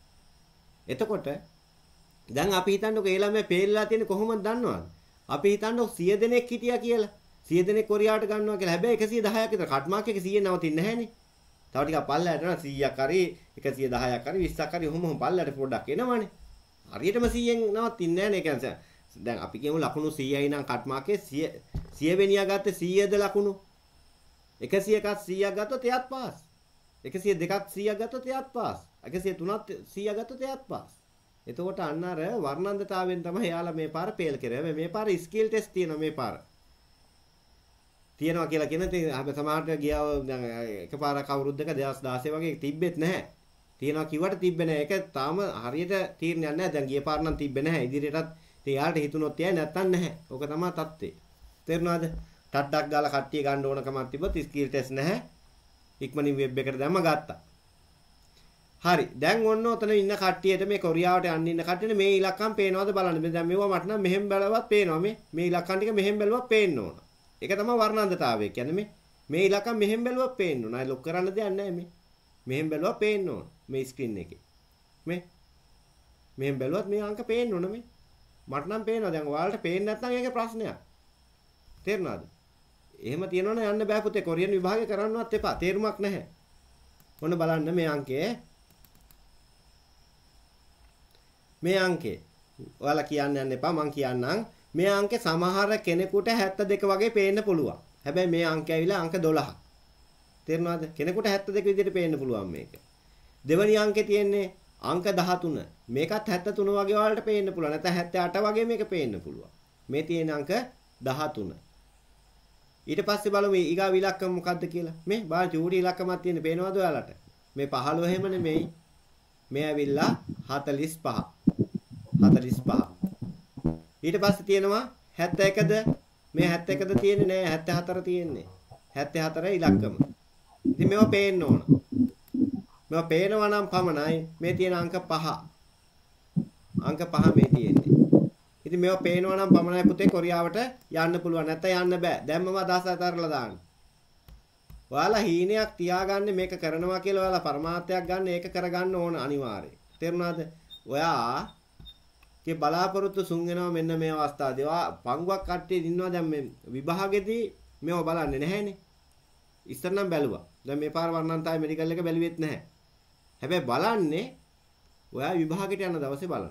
එතකොට දැන් අපි හිතන්නකො ඒ ළමයා පේල්ලා තියෙන්නේ කොහොමද දන්නවද? අපි හිතන්නකො සිය දෙනෙක් හිටියා කියලා. සිය දෙනෙක් කොරියාවට ගන්නවා කියලා. හැබැයි එකසිය දහයක් විතර කට් මාක් එක සියයෙන් නවතින්නේ නැහනේ. තව ටිකක් පල්ලයට යනවා සීයක් හරි එකසිය දහයක් හරි විස්සක් හරි ඔහොම ඔහොම පල්ලයට පොඩ්ඩක් එනවනේ. හරියටම සීයෙන් නවතින්නේ නැහැ නේ. ඒ කියන්නේ දැන් අපි කියමු ලකුණු සීයයි නම් කට් මාක් එකේ සිය සිය වෙනියා ගත්තේ සීයද ලකුණු. එකසිය එකක් සීයක් ගත්තොත් එයාත් පාස්. එකසිය දෙකක් සීයක් ගත්තොත් එයාත් පාස්. එකසිය තුනක් සීයක් ගත්තොත් එයාත් පාස්. එතකොට අන්න අර වර්ණන්දතාවයෙන් තමයි එයාලා මේ පාර පේල් කරේ. හැබැයි මේ පාර ස්කිල් ටෙස්ට් තියෙනවා මේ පාර. තියෙනවා කියලා කියන ඉතින් අපි සමහරට ගියා දැන් එකපාරක් අවුරුද්දක දෙදාස් දාසය වගේ තිබ්බෙත් නැහැ. තියෙනවා කිව්වට තිබ්බේ නැහැ. ඒක තාම හරියට තීරණයක් නැහැ. දැන් ගිය පාර නම් තිබ්බේ නැහැ. ඉදිරියටත් ඉතින් යාළුවට හිතුනොත් යයි නැත්තම් නැහැ. ඕක තමයි தත්ත්වය. තේරුණාද? ටට්ටක් ගාලා කට්ටිය ගන්න ඕන කමක් තිබ්බොත් ස්කිල් ටෙස්ට් නැහැ. ඉක්මනින් වෙබ් එකට දැම්ම ගත්තා. හරි. දැන් ඔන්න ඔතන ඉන්න කට්ටියට මේ කොරියාවට යන්න ඉන්න කට්ටියට මේ ඉලක්කම් පේනවද බලන්න. දැන් මේවා මට නම් මෙහෙම බලවත් පේනවා. මේ මේ ඉලක්කම් ටික මෙහෙම බැලුවත් පේන්න ඕන. ඒක තමයි වර්ණන්දතාවය කියන්නේ මේ මේ ඉලක්කම් මෙහෙම බැලුවත් පේන්න ඕන. අය ලොක් කරන්න දෙයක් නැහැ මේ. මෙහෙම බැලුවා පේන්න ඕන. මේ ස්ක්‍රීන් එකේ. මේ මෙහෙම බැලුවත් මේ අංක පේන්න ඕන මේ. මට නම් පේනවා. දැන් ඔයාලට පේන්නේ නැත්නම් ඒක ප්‍රශ්නයක්. තේරුණාද? එහෙම තියනවනේ යන්න බෑ පුතේ. කොරියන් විභාගේ කරන්නවත් එපා. තේරුමක් නැහැ. ඔන්න බලන්න මේ අංකේ. මේ අංකේ. ඔයාලා කියන්න යන්න එපා. මං කියන්නම්. මේ අංකේ සමහර කෙනෙකුට හැත්තෑ දෙක වගේ පේන්න පුළුවන්. හැබැයි මේ අංකය ඇවිල්ලා අංක දොළහක්. තේරුණාද? කෙනෙකුට හැත්තෑ දෙක විදිහට පේන්න පුළුවන් මේක. දෙවැනි අංකේ තියෙන්නේ අංක දහතුන. මේකත් හැත්තෑ තුන වගේ වලට පේන්න පුළුවන්. නැත්නම් හැත්තෑ අට වගේ මේක පේන්න පුළුවන්. මේ තියෙන අංක දහතුන. ඊට පස්සේ බලමු ඊගා ඉලක්කම මොකද්ද කියලා. මේ බාල චූටි ඉලක්කමක් තියෙන පේනවද ඔයාලට? මේ පහළොව එහෙම නෙමෙයි. මේ ඇවිල්ලා හතළිස් පහ. හතළිස් පහ. ඊට පස්සේ තියෙනවා හැත්තෑ එකද? මේ හැත්තෑ එකද තියෙන්නේ නෑ හැත්තෑ හතර තියෙන්නේ. හැත්තෑ හතර ඉලක්කම. ඉතින් මේවා පේන්න ඕන. මේවා පේනවා නම් පමණයි මේ තියෙන අංක පහ. අංක පහ මේ තියෙන්නේ. ඉතින් මේවා පේනවා නම් පමණයි පුතේ කොරියාවට යන්න පුළුවන්. නැත්නම් යන්න බෑ. දැන් මම අදහස අතරලා දාන්න. ඔයාලා හීනයක් තියාගන්න මේක කරනවා කියලා ඔයාලා පරමාර්ථයක් ගන්න ඒක කරගන්න ඕන අනිවාර්යයෙන්. තේරුණාද? ඔයා කේ බලාපොරොත්තු සුන් වෙනවා මෙන්න මේ අවස්ථාවේදී. ඔයා පංගුවක් කට්ටිය ඉන්නවා දැන් මේ විභාගෙදී මේව බලන්නේ නැහැනේ. ඉස්සර නම් බැලුවා. දැන් මේ පාර වර්ණන්තාවේ මෙඩිකල් එක බැලුවෙත් නැහැ. හැබැයි බලන්නේ ඔයා විභාගෙට යන දවසේ බලනවා.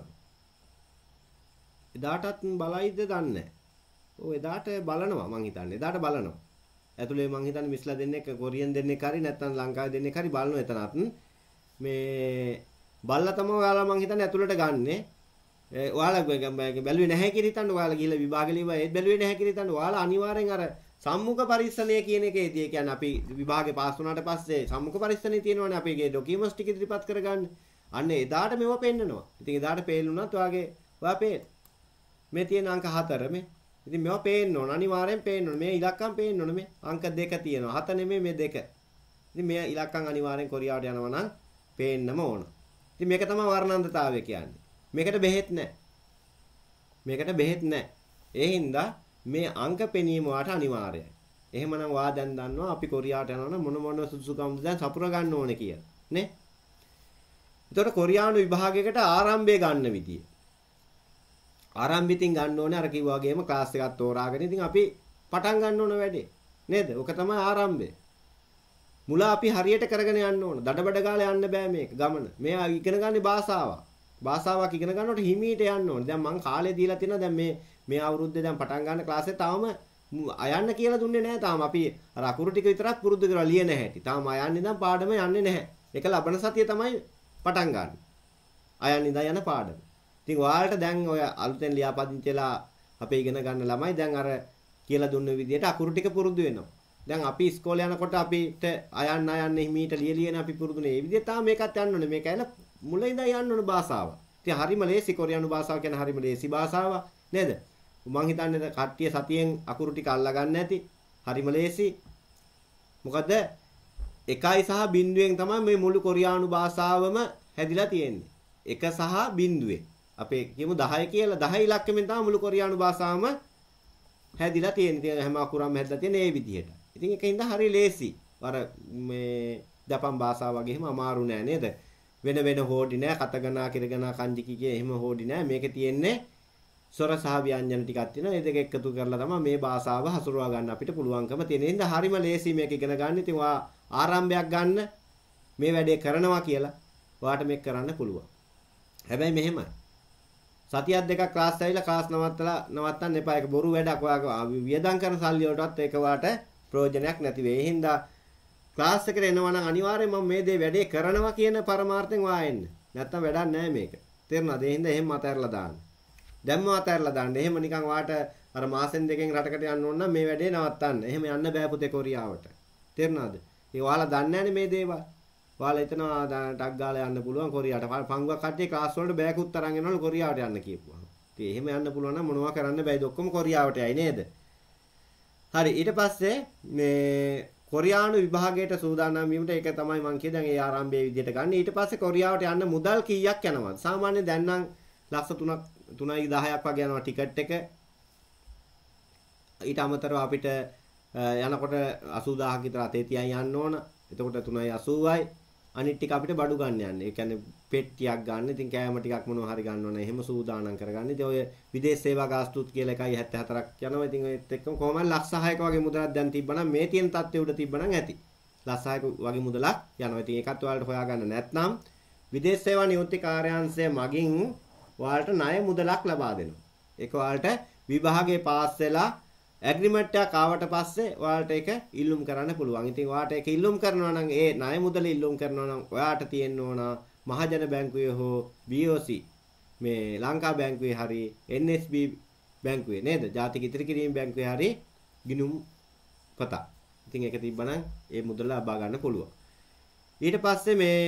එදාටත් බලයිද දන්නේ නැහැ. ඔව් එදාට බලනවා මං හිතන්නේ. එදාට බලනවා. ඇතුලේ මං හිතන්නේ මිස්ලා දෙන්නෙක් කොරියන් දෙන්නෙක් හරි නැත්නම් ලංකාවේ දෙන්නෙක් හරි බලනවා එතනත්. මේ බල්ලා තමයි ඔයාලා මං හිතන්නේ ඇතුලට ගන්නෙ. ඔයාලා බැලුවේ නැහැ කියලා හිතන්න ඔයාලා ගිහලා විභාගෙ ලියුවා ඒත් බැලුවේ නැහැ කියලා හිතන්න ඔයාලා අනිවාර්යෙන් අර සම්මුඛ පරීක්ෂණය කියන එකේදී ඒ කියන්නේ අපි විභාගේ පාස් වුණාට පස්සේ සම්මුඛ පරීක්ෂණේ තියෙනවනේ අපේ ඩොකියුමන්ට්ස් ටික ඉදිරිපත් කරගන්න. අන්න එදාට මේව පෙන්නනවා. ඉතින් එදාට පේල්ුණාත් ඔයාගේ ඔයා පේන. මේ තියෙන අංක හතර මේ. ඉතින් මේවා පේන්න ඕන. අනිවාර්යෙන් පේන්න ඕන. මේ ඉලක්කම් පේන්න ඕන. මේ අංක දෙක තියෙනවා. හත නෙමෙයි මේ දෙක. ඉතින් මේ ඉලක්කම් අනිවාර්යෙන් කොරියාවට යනවා නම් පේන්නම ඕන. ඉතින් මේක තමයි වර්ණන්දතාවය කියන්නේ. මේකට බෙහෙත් නැහැ. මේකට බෙහෙත් නැහැ. ඒ හින්දා මේ අංක පෙනීම වාට අනිවාර්යයි. එහෙමනම් වා දැන් දන්නවා අපි කොරියාවට යනවා නම් මොන මොන සුසුකම්ද දැන් සපුර ගන්න ඕනේ කියලා. නේ? එතකොට කොරියානු විභාගයකට ආරම්භය ගන්න විදිය. ආරම්භිතින් ගන්න ඕනේ අර කිව්වා වගේම ක්ලාස් එකක් තෝරාගෙන ඉතින් අපි පටන් ගන්න ඕන වැඩේ. නේද? ඔක තමයි ආරම්භය. මුල අපි හරියට කරගෙන යන්න ඕන. දඩබඩ ගාලා යන්න බෑ මේක ගමන. මෙයා ඉගෙන ගන්නේ භාෂාවක්. භාෂාවක් ඉගෙන ගන්නකොට හිමීට යන්න ඕනේ. දැන් මං කාලේ දීලා තියෙනවා දැන් මේ මේ අවුරුද්දේ දැන් පටන් ගන්න ක්ලාස් එක තාම අයන්න කියලා දුන්නේ නැහැ. තාම අපි අර අකුරු ටික විතරක් පුරුදු කරලා ලියන හැටි. තාම අයන්නේ නම් පාඩම යන්නේ නැහැ. ඒක ලබන සතිය තමයි පටන් ගන්න. අයන් ඉඳලා යන පාඩම. ඉතින් ඔයාලට දැන් ඔය අලුතෙන් ලියාපදිංචිලා අපේ ඉගෙන ගන්න ළමයි දැන් අර කියලා දුන්න විදිහට අකුරු ටික පුරුදු වෙනවා. දැන් අපි ඉස්කෝලේ යනකොට අපිට අයන්න අයන්න හිමීට ලිය ලියන අපි පුරුදුනේ. මේ විදිහට තාම මේකත් යන්න ඕනේ. මේක ඇල මුල ඉඳන් යන්න ඕනේ භාෂාව. ඉතින් හරිම ලේසි කොරියානු භාෂාව කියන්නේ හරිම ලේසි භාෂාවක් නේද? මං හිතන්නේ කට්ටිය සතියෙන් අකුරු ටික අල්ලා ගන්න ඇති. හරිම ලේසි. මොකද එකයි සහ බිංදුවෙන් තමයි මේ මුළු කොරියානු භාෂාවම හැදිලා තියෙන්නේ. එක සහ බිංදුවේ. අපේ කියමු දහය කියලා දහ ඉලක්කමෙන් තමයි මුළු කොරියානු භාෂාවම හැදිලා තියෙන්නේ. ඉතින් හැම අකුරක්ම හැදලා තියෙන්නේ මේ විදිහට. ඉතින් ඒකින්ද හරි ලේසි. අර මේ ජපන් භාෂාව වගේම අමාරු නෑ නේද? වෙන වෙන හෝඩි නෑ, කතගනා, කිරගනා, කංජි කිකේ එහෙම හෝඩි නෑ. මේකේ තියෙන්නේ ස්වර සහ ව්‍යංජන ටිකක් තියෙනවා. ඒ දෙක එකතු කරලා තමයි මේ භාෂාව හසුරවා ගන්න අපිට පුළුවන්කම තියෙන. ඒ හින්දා හරිම ලේසි මේක ඉගෙන ගන්න. ඉතින් ඔයා ආරම්භයක් ගන්න මේ වැඩේ කරනවා කියලා ඔයාට මේක කරන්න පුළුවන්. හැබැයි මෙහෙමයි. සතියක් දෙකක් ක්ලාස් ඇවිල්ලා ක්ලාස් නවත්තලා නවත්තන්න එපා. ඒක බොරු වැඩක්. ඔයා වියදම් කරන සල්ලි වලටවත් ඒක ඔයාට ප්‍රයෝජනයක් නැති වෙයි. ඒ හින්දා ක්ලාස් එකට එනවා නම් අනිවාර්යයෙන් මම මේ දේ වැඩේ කරනවා කියන පරමාර්ථයෙන් ඔයා එන්න. නැත්තම් වැඩක් නැහැ මේක. තේරුණාද? ඒ හින්දා එහෙම අතහැරලා දාන්න. දැම්ම අතහැරලා දාන්න. එහෙම නිකන් ඔයාට අර මාසෙන් දෙකෙන් රටකට යන්න ඕන නම් මේ වැඩේ නවත්තන්න. එහෙම යන්න බෑ පුතේ කොරියාවට. තේරුණාද? ඒ ඔයාලා දන්නේ නැනේ මේ දේවල්. ඔයාලා හිතනවා ටක් ගාලා යන්න පුළුවන් කොරියාවට. පංගුවක් කට්ටිය ක්ලාස් වලට බෑකුත් අරන් එනවලු කොරියාවට යන්න කියපුවා. ඉතින් එහෙම යන්න පුළුවන් නම් මොනවා කරන්න බෑද? ඔක්කොම කොරියාවට යයි නේද? හරි ඊට පස්සේ මේ කොරියානු විභාගයට සූදානම් වීමට ඒක තමයි මම කිය දැන් ඒ ආරම්භයේ විදිහට ගන්න. ඊට පස්සේ කොරියාවට යන්න මුදල් කීයක් යනවද? සාමාන්‍යයෙන් දැන් නම් ලක්ෂ තුනක් තුනයි දහයක් වගේ යනවා ටිකට් එක. ඊට අමතරව අපිට යනකොට අසූදාහක් විතර අතේ තියන් යන්න ඕන. එතකොට තුනයි අසූවයි. අනිත් ටික අපිට බඩු ගන්න යන්නේ. ඒ කියන්නේ පෙට්ටියක් ගන්න. ඉතින් කෑම ටිකක් මොනවා හරි ගන්න ඕන. එහෙම සූදානම් කරගන්න. ඉතින් ඔය විදේශ සේවා ගාස්තුත් කියලා එකයි හැත්තෑ හතරක් යනවා. ඉතින් ඒත් එක්කම කොහොමද ලක්ෂ හයක වගේ මුදලක් දැන් තිබ්බනම් මේ තියෙන තත්ත්වය උඩ තිබ්බනම් ඇති. ලක්ෂ හයක වගේ මුදලක් යනවා. ඉතින් ඒකත් ඔයාලට හොයාගන්න නැත්නම් විදේශ සේවා නියුක්ති කාර්යාංශය මගින් ඔයාලට ණය මුදලක් ලබා දෙනවා. ඒක ඔයාලට විභාගයේ පාස් වෙලා ඇග්‍රීමන්ට් එකක් ආවට පස්සේ ඔයාලට ඒක ඉල්ලුම් කරන්න පුළුවන්. ඉතින් ඔයාලට ඒක ඉල්ලුම් කරනවා නම් ඒ ණය මුදල ඉල්ලුම් කරනවා නම් ඔයාට තියෙන්න ඕන මහජන බැංකුවේ හෝ බී ඕ සී මේ ලංකා බැංකුවේ හරි එන් එස් බී බැංකුවේ නේද? ජාතික ඉතිරි කිරීම බැංකුවේ හරි ගිණුම් පතක්. ඉතින් ඒක තිබ්බනම් ඒ මුදල ලබා ගන්න පුළුවන්. ඊට පස්සේ මේ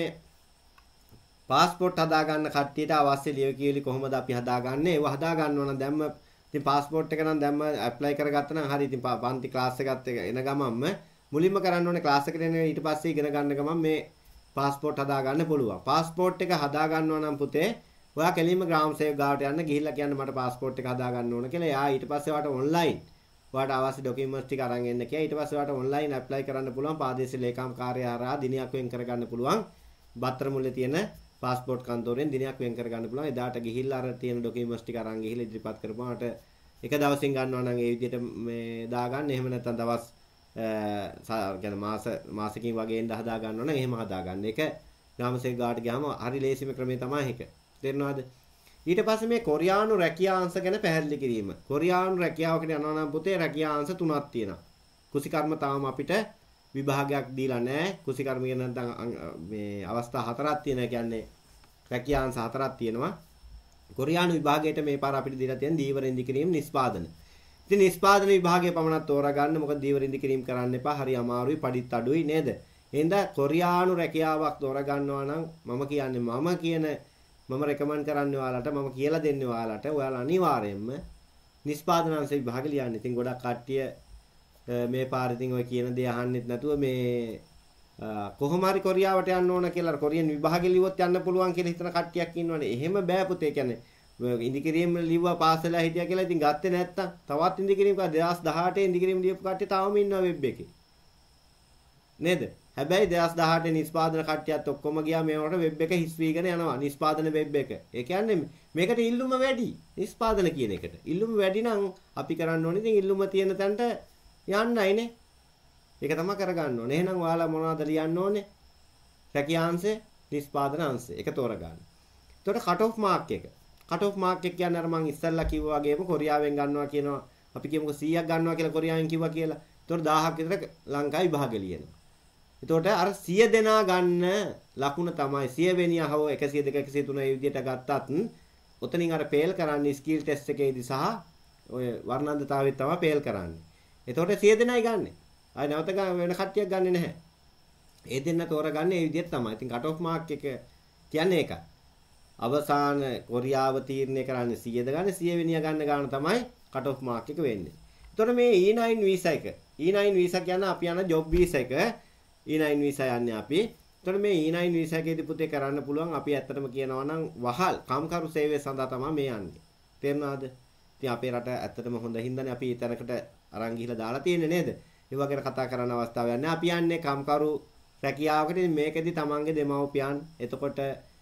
පාස්පෝර්ට් හදා ගන්න කට්ටියට අවශ්‍ය ලියවිලි කොහොමද අපි හදාගන්නේ? ඒව හදා ගන්නවා නම් දැම්ම ඉතින් පාස්පෝර්ට් එක නම් දැම්ම ඇප්ලයි කරගත්තා නම් හරි. ඉතින් පන්ති ක්ලාස් එකත් එන ගමන්ම මුලින්ම කරන්න ඕනේ ක්ලාස් එකට එන ඊට පස්සේ ඉගෙන ගන්න ගමන් මේ පාස්පෝර්ට් හදා ගන්න පුළුවන්. පාස්පෝර්ට් එක හදා ගන්නවා නම් පුතේ ඔයා කෙලින්ම ග්‍රාම සේවක ගාවට යන්න ගිහිල්ලා කියන්න මට පාස්පෝර්ට් එක හදා ගන්න ඕන කියලා. එයා ඊට පස්සේ ඔයාට ඔන්ලයින් ඔයාට අවශ්‍ය ඩොකියුමන්ට්ස් ටික අරන් එන්න කියලා. ඊට පස්සේ ඔයාට ඔන්ලයින් ඇප්ලයි කරන්න පුළුවන්. ප්‍රාදේශීය ලේකම් කාර්යාලය හරහා දිනයක් වෙන් කරගන්න පුළුවන්. බත්තර මුල්ලේ තියෙන පාස්පෝර්ට් කන්තෝරයෙන් දිනයක් වෙන් කරගන්න පුළුවන්. එදාට ගිහිල්ලා අර තියෙන ඩොකියුමන්ට්ස් ටික අරන් ගිහිල්ලා ඉදිරිපත් කරපුවාට එක දවසින් ගන්නවා නම් ඒ විදිහට මේ දාගන්න. එහෙම නැත්නම් දවස් කියන්නේ මාස මාසකින් වගේ ඉඳ හදා ගන්නවා නම් එහෙම හදා ගන්න. ඒක ග්‍රාමසේවක ගාවට ගියාම හරි ලේසිම ක්‍රමය තමයි ඒක. තේරෙනවද? ඊට පස්සේ මේ කොරියානු රැකියා අංශ ගැන පැහැදිලි කිරීම. කොරියානු රැකියාවකට යනවා නම් පුතේ රැකියා අංශ තුනක් තියෙනවා. කුසිකර්ම තාම අපිට විභාගයක් දීලා නැහැ. කුසිකර්ම කියන නැත්නම් මේ අවස්ථා හතරක් තියෙනවා. කියන්නේ රැකියා අංශ හතරක් තියෙනවා. කොරියානු විභාගයට මේ පාර අපිට දීලා තියෙන දීවර ඉදි කිරීම නිෂ්පාදන. ඉතින් නිෂ්පාදන විභාගයේ පමණක් තෝරගන්න. මොකද දීවර ඉදි කිරීම කරන්න එපා. හරි අමාරුයි, පඩිත් අඩුයි නේද? එහෙනම් කොරියානු රැකියාවක් තෝරගන්නවා නම් මම කියන්නේ මම කියන මම රෙකමන්ඩ් කරන්නේ ඔයාලට, මම කියලා දෙන්නේ ඔයාලට. ඔයාලා අනිවාර්යයෙන්ම නිෂ්පාදන අංශ විභාග ලියන්න. ඉතින් ගොඩක් කට්ටිය මේ පාර ඉතින් ඔය කියන දේ අහන්නෙත් නැතුව මේ කොහොම හරි කොරියාවට යන්න ඕන කියලා කොරියන් විභාගෙ ලිව්වොත් යන්න පුළුවන් කියලා හිතන කට්ටියක් ඉන්නවනේ. එහෙම බෑ පුතේ. කියන්නේ ඉන්දිකිරීම ලිව්වා පාස් වෙලා හිටියා කියලා ඉතින් ගත්තේ නැත්තම් තවත් ඉන්දිකිරීම කා දෙදාස් දහඅටේ ඉන්දිකිරීම ලියපු කට්ටිය තාම ඉන්නවා වෙබ් එකේ. නේද? හැබැයි දෙදාස් දහඅටේ නිෂ්පාදන කට්ටියත් ඔක්කොම ගියා මේවට වෙබ් එක හිස් වීගෙන යනවා. නිෂ්පාදන වෙබ් එක. ඒ කියන්නේ මේකට ඉල්ලුම වැඩි. නිෂ්පාදන කියන එකට. ඉල්ලුම වැඩි නම් අපි කරන්න ඕනේ ඉතින් ඉල්ලුම තියෙන තැනට යන්නයිනේ. ඒක තමයි කරගන්න ඕනේ. එහෙනම් ඔයාලා මොනවද ලියන්න ඕනේ? රැකියාංශය, නිෂ්පාදන අංශය. ඒක තෝරගන්න. එතකොට කට් ඔෆ් මාක් එක. කට් ඔෆ් මාක් එක කියන්නේ අර මම ඉස්සල්ලා කිව්වා වගේම කොරියාවෙන් ගන්නවා කියනවා. අපි කියමුකෝ සීයක් ගන්නවා කියලා කොරියාවෙන් කිව්වා කියලා. එතකොට දහයක් විතර ලංකාවේ විභාගෙ ලියනවා. එතකොට අර සිය දෙනා ගන්න ලකුණ තමයි සිය වෙනිය හව එකසිය දෙක එකසිය තුන ඒ විදිහට ගත්තත් ඔතනින් අර පේල් කරන්නේ ස්කිල් ටෙස්ට් එකේදී සහ ඔය වර්ණන්දතාවෙත් තමයි පේල් කරන්නේ. එතකොට සිය දෙනයි ගන්නෙ. ආයි නැවත වෙන කට්ටියක් ගන්නෙ නැහැ. ඒ දෙන්න තෝරගන්නේ ඒ විදිහට තමයි. ඉතින් කට් ඔෆ් මාක් එක කියන්නේ ඒකයි. අවසාන කොරියාව තීරණය කරන්නේ සියද ගන්න සිය වෙනිය ගන්න ගාන තමයි කට් ඔෆ් මාක් එක වෙන්නේ. එතකොට මේ ඊ නයින් වීසා එක. ඊ නයින් වීසා කියන්නේ අපි යන ජොබ් වීසා එක. ඊ නයින් වීසා යන්නේ අපි. එතකොට මේ ඊ නයින් වීසා එකේදී පුතේ කරන්න පුළුවන් අපි ඇත්තටම කියනවා නම් වහල් කම්කරු සේවය සඳහා තමයි මේ යන්නේ. තේරුණාද? ඉතින් අපේ රට ඇත්තටම හොඳ හින්දානේ අපි ඊතරකට අරන් ගිහිලා දාලා තියෙන්නේ නේද? ඒ වගේ කතා කරන අවස්ථාවක් නැහැ. අපි යන්නේ කම්කරු රැකියාවකට. මේකෙදි තමන්ගේ දෙමව්පියන් එතකොට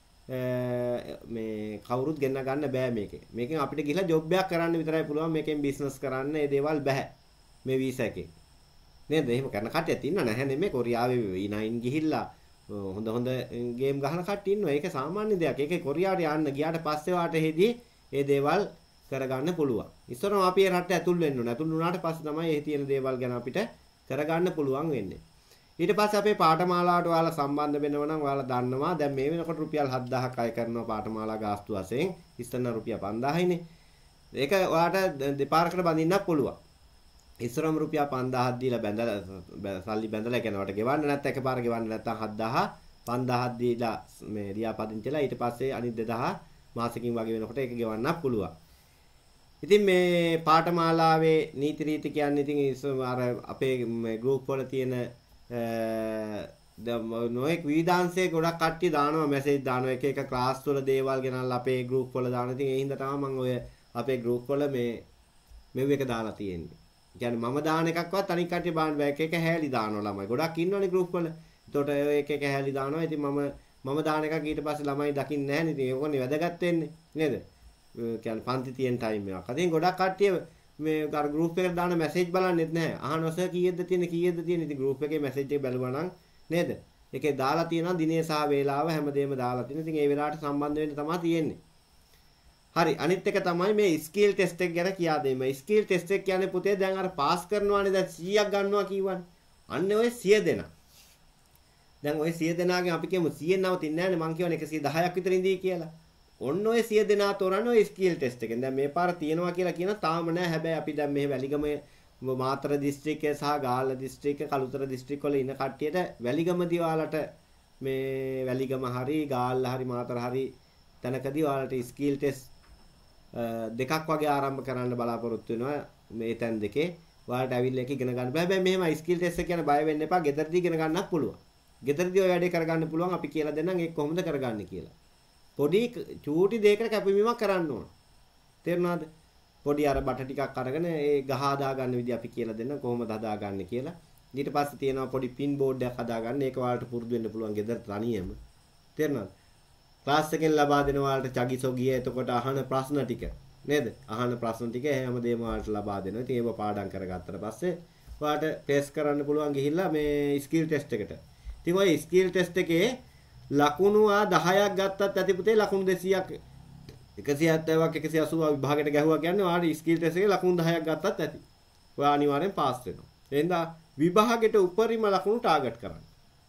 මේ කවුරුත් ගෙන්න ගන්න බෑ මේකේ. මේකෙන් අපිට ගිහලා ජොබ් එකක් කරන්න විතරයි පුළුවන්. මේකෙන් බිස්නස් කරන්න ඒ දේවල් බෑ. මේ වීසා එකේ. නේද? එහෙම කරන කට්ටියක් ඉන්නව නැහැ නෙමෙයි. කොරියාවේ ඊ නයින් ගිහිල්ලා හොඳ හොඳ ගේම් ගහන කට්ටිය ඉන්නවා. ඒක සාමාන්‍ය දෙයක්. ඒකේ කොරියාවට යන්න ගියාට පස්සේ වාට හේදී ඒ දේවල් කරගන්න පුළුවන්. ඉස්සරම අපි ඒ රටට ඇතුල් වෙන්න ඕන. ඇතුල් වුණාට පස්සේ තමයි ඒ තියෙන දේවල් ගැන අපිට කරගන්න පුළුවන් වෙන්නේ. ඊට පස්සේ අපේ පාඨමාලාවට ඔයාලා සම්බන්ධ වෙනව නම් ඔයාලා දන්නවා දැන් මේ වෙනකොට රුපියල් හත්දාහක් අය කරනවා පාඨමාලා ගාස්තු වශයෙන්. ඉස්සෙල්න රුපියල් පන්දාහයිනේ. ඒක ඔයාලට දෙපාරකට බඳින්නත් පුළුවන්. ඉස්සරම රුපියල් පන්දාහක් දීලා බැඳලා සල්ලි බැඳලා යනවට ගෙවන්න නැත්නම් එකපාර ගෙවන්න නැත්නම් හත්දාහ පන්දාහක් දීලා මේ ලියාපදිංචිලා ඊට පස්සේ අනිත් දෙදාහ මාසෙකින් වගේ වෙනකොට ඒක ගෙවන්නත් පුළුවන්. ඉතින් මේ පාඨමාලාවේ නීති රීති කියන්නේ ඉතින් අර අපේ ගෲප් වල තියෙන නොඑක් විවිධාංශයේ ගොඩක් කට්ටිය දානවා මැසේජ් දානවා එක එක ක්ලාස් වල දේවල් ගෙනල්ලා අපේ ගෲප් වල දානවා. ඉතින් ඒ හින්දා තමයි මම ඔය අපේ ගෲප් වල මේ මෙව් එක දාලා තියෙන්නේ. කියන්නේ මම දාන එකක්වත් අනිත් කට්ටිය බාන්න බෑ. එක එක හැලී දානවා ළමයි. ගොඩක් ඉන්නවනේ ගෲප් වල. ඒතකොට එක එක හැලී දානවා. ඉතින් මම මම දාන එකක් ඊට පස්සේ ළමයි දකින්නේ නැහැ නේ. ඉතින් ඒකෝනේ වැදගත් වෙන්නේ නේද? කියන්නේ පන්ති තියෙන ටයිම් එකක්. අදින් ගොඩක් කට්ටිය මේ අර ගෲප් එකට දාන මැසේජ් බලන්නෙත් නැහැ. අහනවා සර් කීයද තියෙන කීයද තියෙන. ඉතින් ගෲප් එකේ මැසේජ් එක බැලුවා නම් නේද? ඒකේ දාලා තියෙනවා දිනේ සහ වේලාව හැමදේම දාලා තියෙනවා. ඉතින් ඒ වෙලාවට සම්බන්ධ වෙන්න තමයි තියෙන්නේ. හරි අනිත් එක තමයි මේ ස්කිල් ටෙස්ට් එක ගැන කියා දෙන්න. ස්කිල් ටෙස්ට් එක කියන්නේ පුතේ දැන් අර පාස් කරනවානේ දැන් සීයක් ගන්නවා කියවනේ. අන්න ඔය සිය දෙනා. දැන් ඔය සිය දෙනාගෙන් අපි කියමු සීයෙන් නවතින්නේ නැහැනේ මං කියවනේ එකසිය දහයක් විතර ඉඳී කියලා. ඔන්න ඔය සිය දෙනා තෝරන්නේ ඔය ස්කිල් ටෙස්ට් එකෙන්. දැන් මේ පාර තියෙනවා කියලා කියන තාම නෑ. හැබැයි අපි දැන් මේ වැලිගම මාතර දිස්ත්‍රික්කය සහ ගාල්ල දිස්ත්‍රික්ක කළුතර දිස්ත්‍රික්ක වල ඉන්න කට්ටියට වැලිගමදී ඔයාලට මේ වැලිගම හරි ගාල්ල හරි මාතර හරි තැනකදී ඔයාලට ස්කිල් ටෙස්ට් දෙකක් වගේ ආරම්භ කරන්න බලාපොරොත්තු වෙනවා මේ තැන් දෙකේ. ඔයාලට ඇවිල්ලා එක ඉගෙන ගන්න බෑ. හැබැයි මෙහෙම ස්කිල් ටෙස්ට් එක කියන බය වෙන්න එපා. ගෙදරදී ඉගෙන ගන්නත් පුළුවන්. ගෙදරදී ඔය වැඩේ කරගන්න පුළුවන්. අපි කියලා දෙන්නම් ඒක කොහොමද කරගන්නේ කියලා. පොඩි චූටි දෙයකට කැපවීමක් කරන්න ඕන. තේරුණාද? පොඩි අර බට ටිකක් අරගෙන ඒ ගහ හදා ගන්න විදිහ අපි කියලා දෙන්න කොහොමද හදාගන්නේ කියලා. ඊට පස්සේ තියෙනවා පොඩි පින් බෝඩ් එකක් හදාගන්න. ඒක ඔයාලට පුරුදු වෙන්න පුළුවන් ගෙදර තනියම. තේරුණාද? ක්ලාස් එකෙන් ලබා දෙන ඔයාලට චගිසොගිය එතකොට අහන ප්‍රශ්න ටික නේද? අහන ප්‍රශ්න ටික හැමදේම ඔයාලට ලබා දෙනවා. ඉතින් ඒව පාඩම් කරගත්තට පස්සේ ඔයාලට ටෙස්ට් කරන්න පුළුවන් ගිහිල්ලා මේ ස්කිල් ටෙස්ට් එකට. ඉතින් ඔය ස්කිල් ටෙස්ට් එකේ ලකුණු ආ දහයක් ගත්තත් ඇති පුතේ ලකුණු දෙසීයක් එකසිය හැත්තෑවක් එකසිය අසූවක් විභාගයට ගැහුවා කියන්නේ ඔයාලා ස්කිල් ටෙස්ට් එකේ ලකුණු දහයක් ගත්තත් ඇති. ඔයා අනිවාර්යෙන් පාස් වෙනවා. එහෙනම් විභාගයට උපරිම ලකුණු ටාගට් කරන්න.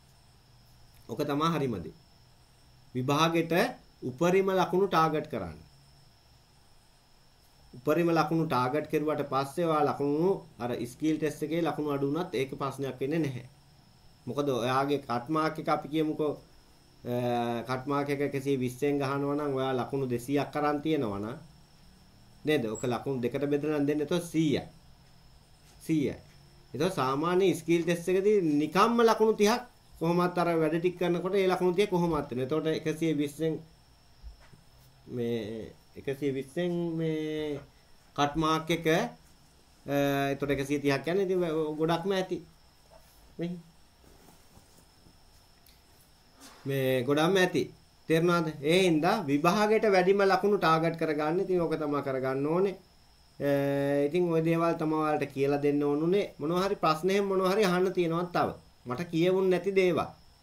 ඔක තමයි හරිම දේ. විභාගෙට උපරිම ලකුණු ටාගට් කරන්න. උපරිම ලකුණු ටාගට් කරුවාට පස්සේ ඔයා ලකුණු අර ස්කිල් ටෙස්ට් එකේ ලකුණු අඩු වුණත් ඒක ප්‍රශ්නයක් වෙන්නේ නැහැ. මොකද ඔයාගේ කට් මාක් එක අපි කියමුකෝ කට් මාක් එක එකසිය විස්සෙන් ගහනවා නම් ඔයා ලකුණු දෙසීයක් අරන් තියෙනවා නම් නේද? ඔක ලකුණු දෙකට බෙදලා දෙන්න එතකොට සීයයි. සීයයි. එතකොට සාමාන්‍ය ස්කිල් ටෙස්ට් එකදී නිකම්ම ලකුණු තිහක් කොහොමත් අර වැඩ ටික කරනකොට ඒ ලකුණු තිය කොහොමත් වෙනවා. එතකොට එකසිය විස්සෙන් මේ එකසිය විස්සෙන් මේ කට් මාක් එක එතකොට එකසිය තිහක් කියන්නේ ඉතින් ගොඩක්ම ඇති. මේ මේ ගොඩක්ම ඇති. තේරුණාද? ඒ හින්දා විභාගයට වැඩිම ලකුණු ටාගට් කරගන්න. ඉතින් ඕක තමයි කරගන්න ඕනේ. ඉතින් ওই දේවල් තමයි ඔයාලට කියලා දෙන්න ඕනුනේ. මොනවා හරි ප්‍රශ්න එහෙම මොනවා හරි අහන්න තියෙනවත් තව. මට කියවුන් නැති දේවල්.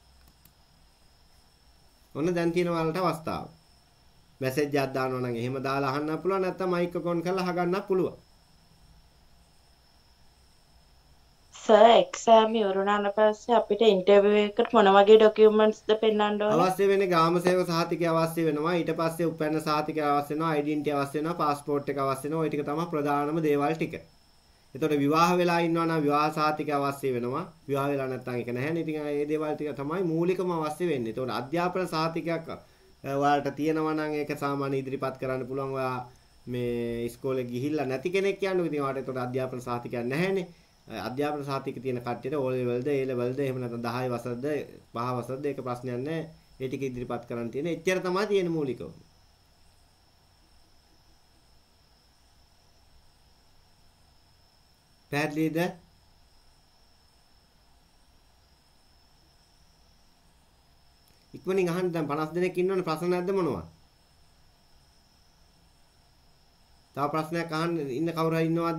ඔන්න දැන් තියෙන ඔයාලට අවස්ථාව. මැසේජ් එකක් දානවා නම් එහෙම දාලා අහන්න පුළුවන්. නැත්නම් මයික් එක ඔන් කරලා අහගන්න පුළුවන්. සර් එක්සෑම් ඉවරුණාට පස්සේ අපිට ඉන්ටර්විව් එකකට මොන වගේ ඩොකියුමන්ට්ස්ද පෙන්වන්න ඕනේ? අවශ්‍ය වෙන්නේ ග්‍රාම සේවක සහතිකය අවශ්‍ය වෙනවා. ඊට පස්සේ උපැන්න සහතිකය අවශ්‍ය වෙනවා. ඩෙන්ටිටි අවශ්‍ය වෙනවා. පාස්පෝර්ට් එක අවශ්‍ය වෙනවා. ওই ටික තමයි ප්‍රධානම දේවල් ටික. එතකොට විවාහ වෙලා ඉන්නවා නම් විවාහ සහතිකය අවශ්‍ය වෙනවා. විවාහ වෙලා නැත්නම් ඒක නැහැ නේ. ඉතින් මේ දේවල් ටික තමයි මූලිකම අවශ්‍ය වෙන්නේ. එතකොට අධ්‍යාපන සහතිකයක් ඔයාලට තියෙනවා නම් ඒක සාමාන්‍ය ඉදිරිපත් කරන්න පුළුවන්. ඔයා මේ ඉස්කෝලේ ගිහිල්ලා නැති කෙනෙක් කියන්නේ. ඉතින් ඔයාලට එතකොට අධ්‍යාපන සහතිකයක් නැහැනේ. අධ්‍යාපන සහතික තියෙන කට්ටියට ඕ ලෙවල්ද ඒ ලෙවල්ද එහෙම නැත්නම් දහය වසරද පහ වසරද ඒක ප්‍රශ්නයක් නැහැ. ඒ ටික ඉදිරිපත් කරන්න තියෙන. එච්චර තමයි තියෙන මූලිකව. පැහැදිලිද? ඉක්මනින් අහන්න. දැන් පනස් දෙනෙක් ඉන්නවනේ. ප්‍රශ්න නැද්ද මොනවා? තව ප්‍රශ්නයක් අහන්න ඉන්න කවුරු හරි ඉන්නවද?